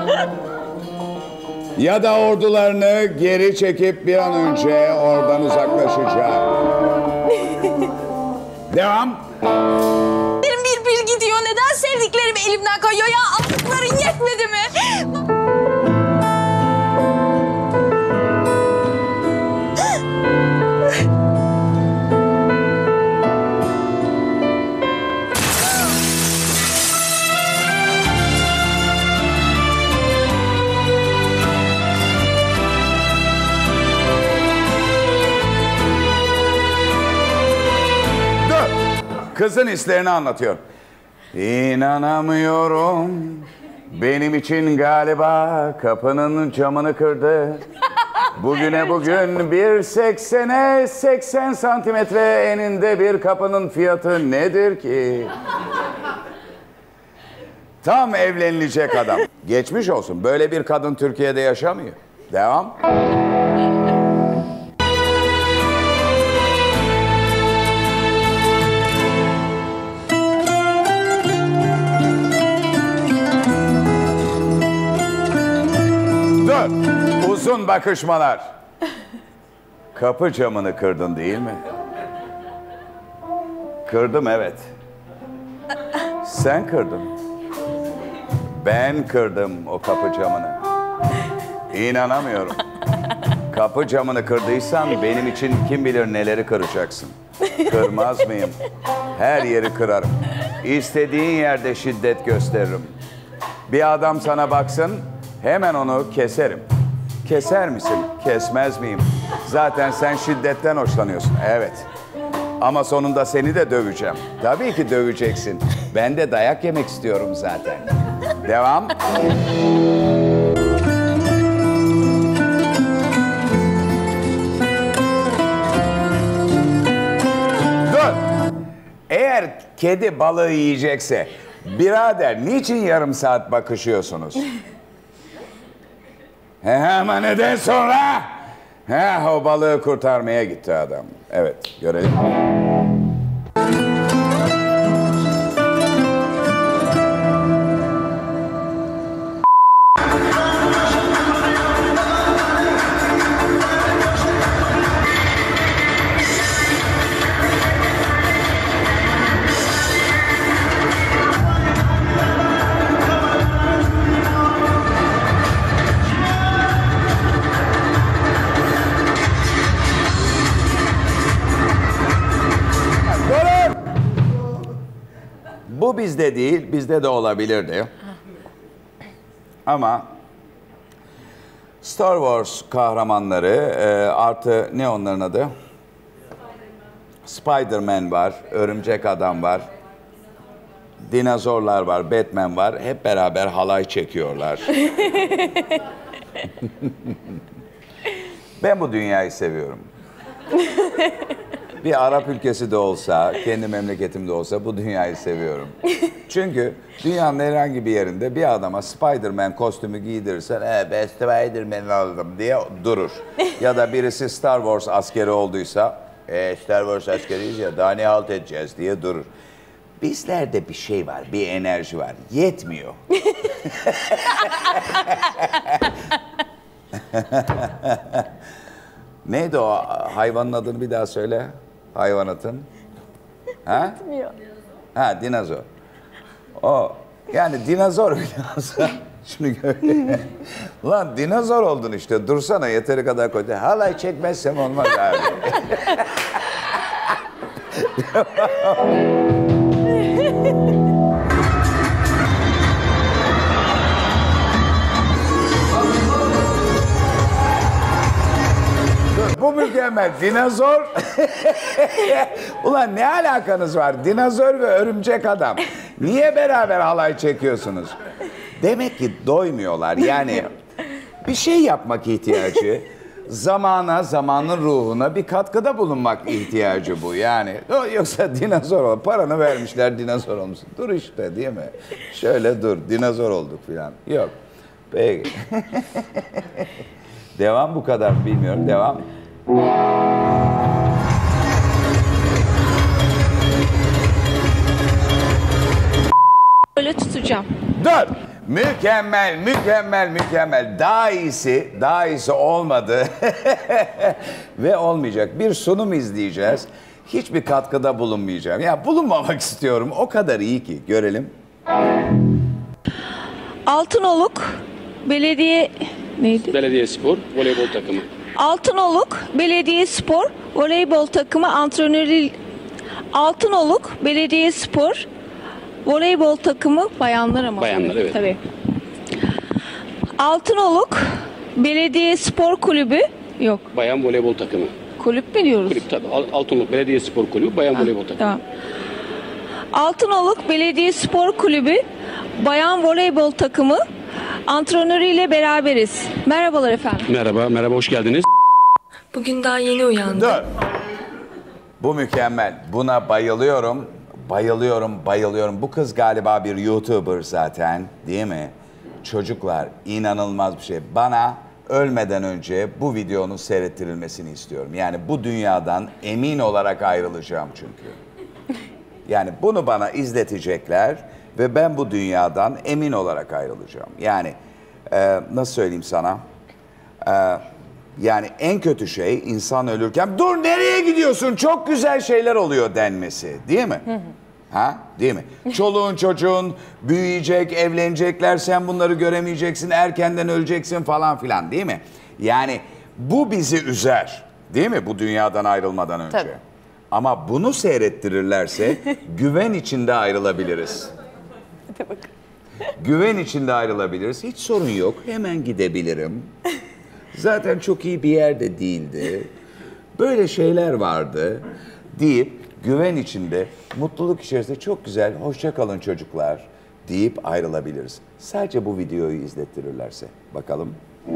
ya da ordularını geri çekip bir an önce oradan uzaklaşacak. Devam. Benim bir bir diyor. Neden sevdiklerim elimden kayıyor ya? Aldıkların yetmedi mi? Kızın hislerini anlatıyor. İnanamıyorum. Benim için galiba kapının camını kırdı. Bugüne bugün bir seksene seksen santimetre eninde bir kapının fiyatı nedir ki? Tam evlenilecek adam. Geçmiş olsun. Böyle bir kadın Türkiye'de yaşamıyor. Devam. Uzun bakışmalar. Kapı camını kırdın değil mi? Kırdım evet. Sen kırdın. Ben kırdım o kapı camını. İnanamıyorum. Kapı camını kırdıysan benim için kim bilir neleri kıracaksın. Kırmaz mıyım? Her yeri kırarım. İstediğin yerde şiddet gösteririm. Bir adam sana baksın, hemen onu keserim. Keser misin? Kesmez miyim? Zaten sen şiddetten hoşlanıyorsun. Evet. Ama sonunda seni de döveceğim. Tabii ki döveceksin. Ben de dayak yemek istiyorum zaten. Devam. Dur. Eğer kedi balığı yiyecekse, birader niçin yarım saat bakışıyorsunuz? He, ama neden sonra? He, o balığı kurtarmaya gitti adam. Evet, görelim. Bu bizde değil, bizde de olabilirdi. Ama Star Wars kahramanları e, artı ne onların adı? Spider-Man var, Örümcek Adam var, dinozorlar var, Batman var. Hep beraber halay çekiyorlar. Ben bu dünyayı seviyorum. Bir Arap ülkesi de olsa, kendi memleketimde olsa bu dünyayı seviyorum. Çünkü dünyanın herhangi bir yerinde bir adama Spider-Man kostümü giydirirsen e, ben Spider-Man oldum diye durur. Ya da birisi Star Wars askeri olduysa e, Star Wars askeriyiz ya daha ne halt edeceğiz diye durur. Bizlerde bir şey var, bir enerji var. Yetmiyor. Neydi o hayvanın adını bir daha söyle. Hayvanatın. Ha? Yetmiyor. Ha, dinozor. O yani dinozor olsa şunu gör. Ulan dinozor oldun işte. Dursana yeteri kadar koy. Halay çekmezsem olmaz abi. Bu mükemmel. Dinozor. Ulan ne alakanız var? Dinozor ve örümcek adam. Niye beraber halay çekiyorsunuz? Demek ki doymuyorlar. Yani bir şey yapmak ihtiyacı. Zamana, zamanın ruhuna bir katkıda bulunmak ihtiyacı bu. Yani yoksa dinozor ol. Paranı vermişler dinozor olmuşsun. Dur işte değil mi? Şöyle dur. Dinozor olduk filan. Yok. Peki. Devam bu kadar bilmiyorum. Devam. Böyle tutacağım. Dur. Mükemmel, mükemmel, mükemmel. Daha iyisi, daha iyisi olmadı. Ve olmayacak. Bir sunum izleyeceğiz. hiçbir katkıda bulunmayacağım. Ya bulunmamak istiyorum. O kadar iyi ki. Görelim. Altınoluk Belediye neydi? Belediyespor voleybol takımı. Altınoluk Belediyespor voleybol takımı antrenörü Altınoluk Belediyespor voleybol takımı bayanlar ama. Bayanlar, evet. Tabii. Altınoluk Belediyespor kulübü yok. Bayan voleybol takımı. Kulüp mü diyoruz? Kulüp tabii. Altınoluk Belediyespor Kulübü bayan Ha, voleybol takımı. Tamam. Altınoluk Belediyespor Kulübü bayan voleybol takımı antrenörüyle beraberiz. Merhabalar efendim. Merhaba, merhaba hoş geldiniz. Bugün daha yeni uyandım. Dur. Bu mükemmel. Buna bayılıyorum. Bayılıyorum, bayılıyorum. Bu kız galiba bir YouTuber zaten, değil mi? Çocuklar, inanılmaz bir şey. Bana ölmeden önce bu videonun seyrettirilmesini istiyorum. Yani bu dünyadan emin olarak ayrılacağım çünkü. Yani bunu bana izletecekler ve ben bu dünyadan emin olarak ayrılacağım. Yani e, nasıl söyleyeyim sana? E, yani en kötü şey insan ölürken dur nereye gidiyorsun çok güzel şeyler oluyor denmesi, değil mi? Hı hı. Ha? Değil mi? Çoluğun çocuğun büyüyecek, evlenecekler, sen bunları göremeyeceksin, erkenden öleceksin falan filan, değil mi? Yani bu bizi üzer, değil mi? Bu dünyadan ayrılmadan önce. Tabii. Ama bunu seyrettirirlerse güven içinde ayrılabiliriz. Hadi bakalım. Güven içinde ayrılabiliriz. Hiç sorun yok. Hemen gidebilirim. Zaten çok iyi bir yerde değildi. Böyle şeyler vardı deyip güven içinde, mutluluk içerisinde çok güzel, hoşça kalın çocuklar deyip ayrılabiliriz. Sadece bu videoyu izlettirirlerse. Bakalım.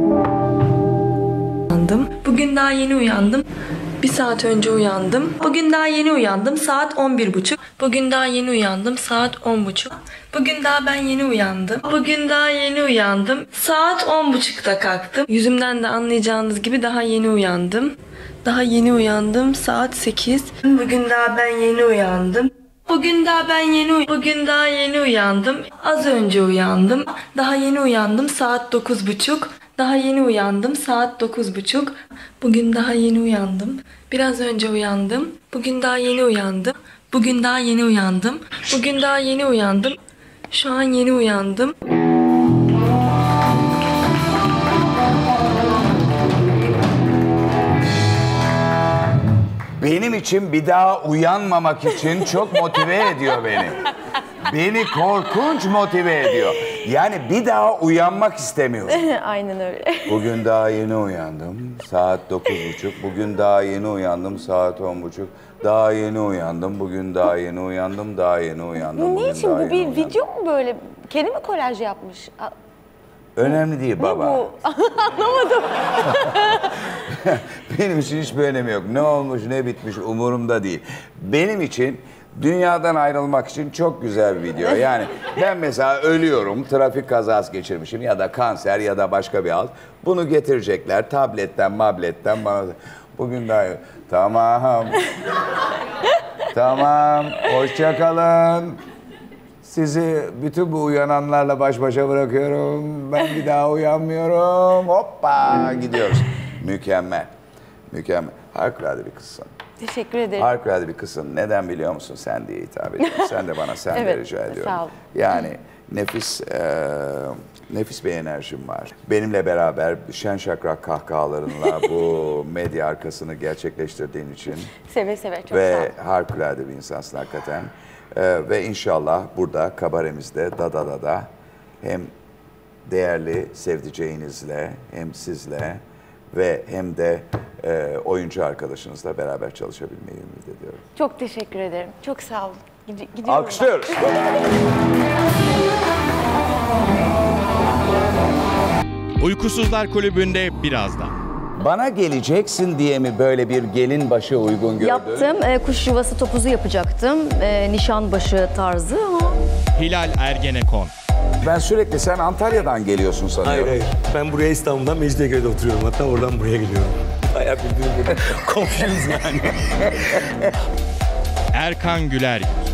Bugün daha yeni uyandım. Bir saat önce uyandım. Bugün daha yeni uyandım. Saat on bir buçuk. Bugün daha yeni uyandım. Saat on buçuk. Bugün daha ben yeni uyandım. Bugün daha yeni uyandım. Saat on buçukta kalktım. Yüzümden de anlayacağınız gibi daha yeni uyandım. Daha yeni uyandım. Saat sekiz. Bugün daha ben yeni uyandım. Bugün daha ben yeni uy- Bugün daha yeni uyandım. Az önce uyandım. Daha yeni uyandım. Saat dokuz buçuk. Daha yeni uyandım. Saat dokuz buçuk. Bugün daha yeni uyandım. Biraz önce uyandım. Bugün daha yeni uyandım. Bugün daha yeni uyandım. Bugün daha yeni uyandım. Şu an yeni uyandım. Benim için bir daha uyanmamak için çok motive ediyor beni. Beni korkunç motive ediyor. Yani bir daha uyanmak istemiyorum. Aynen öyle. Bugün daha yeni uyandım. Saat dokuz buçuk. Bugün daha yeni uyandım. Saat on buçuk. Daha yeni uyandım. Bugün daha yeni uyandım. Daha yeni uyandım. Bugün Niçin daha bu yeni bir uyandım. video mu böyle? Kendi mi kolaj yapmış? A- Önemli değil baba. Bu anlamadım. Benim için hiçbir önemi yok. Ne olmuş ne bitmiş umurumda değil. Benim için dünyadan ayrılmak için çok güzel bir video. Yani ben mesela ölüyorum, trafik kazası geçirmişim ya da kanser ya da başka bir alt. Bunu getirecekler tabletten mabletten bana. Bugün daha tamam. Tamam. Hoşça kalın. Sizi bütün bu uyananlarla baş başa bırakıyorum. Ben bir daha uyanmıyorum. Hoppa gidiyoruz. Mükemmel. Mükemmel. Harikulade bir kızsın. Teşekkür ederim. Harikulade bir kızsın. Neden biliyor musun? Sen diye hitap ediyorum. Sen de bana sen de Evet, rica ediyorum. sağ ol. Yani nefis e, nefis bir enerjim var. Benimle beraber şen şakrak kahkahalarınla bu medya arkasını gerçekleştirdiğin için Seve seve çok sağ ol. ve harikulade bir insansın hakikaten. Ee, ve inşallah burada kabaremizde da da da da hem değerli sevdiceğinizle hem sizle ve hem de e, oyuncu arkadaşınızla beraber çalışabilmeyi ümit ediyorum. Çok teşekkür ederim. Çok sağ olun. Gidi- gidiyorum ben. Alkışlıyoruz. Uykusuzlar Kulübü'nde birazdan. Bana geleceksin diye mi böyle bir gelin başı uygun gördün? Yaptım. E, kuş yuvası topuzu yapacaktım. E, nişan başı tarzı ama... Hilal Ergenekon. Ben sürekli sen Antalya'dan geliyorsun sanıyorum. Hayır hayır. Ben buraya İstanbul'dan Mecidiyeköy'de oturuyorum. Hatta oradan buraya geliyorum. Bayağı bildiğim gibi komşuyuz yani. Erkan Güler.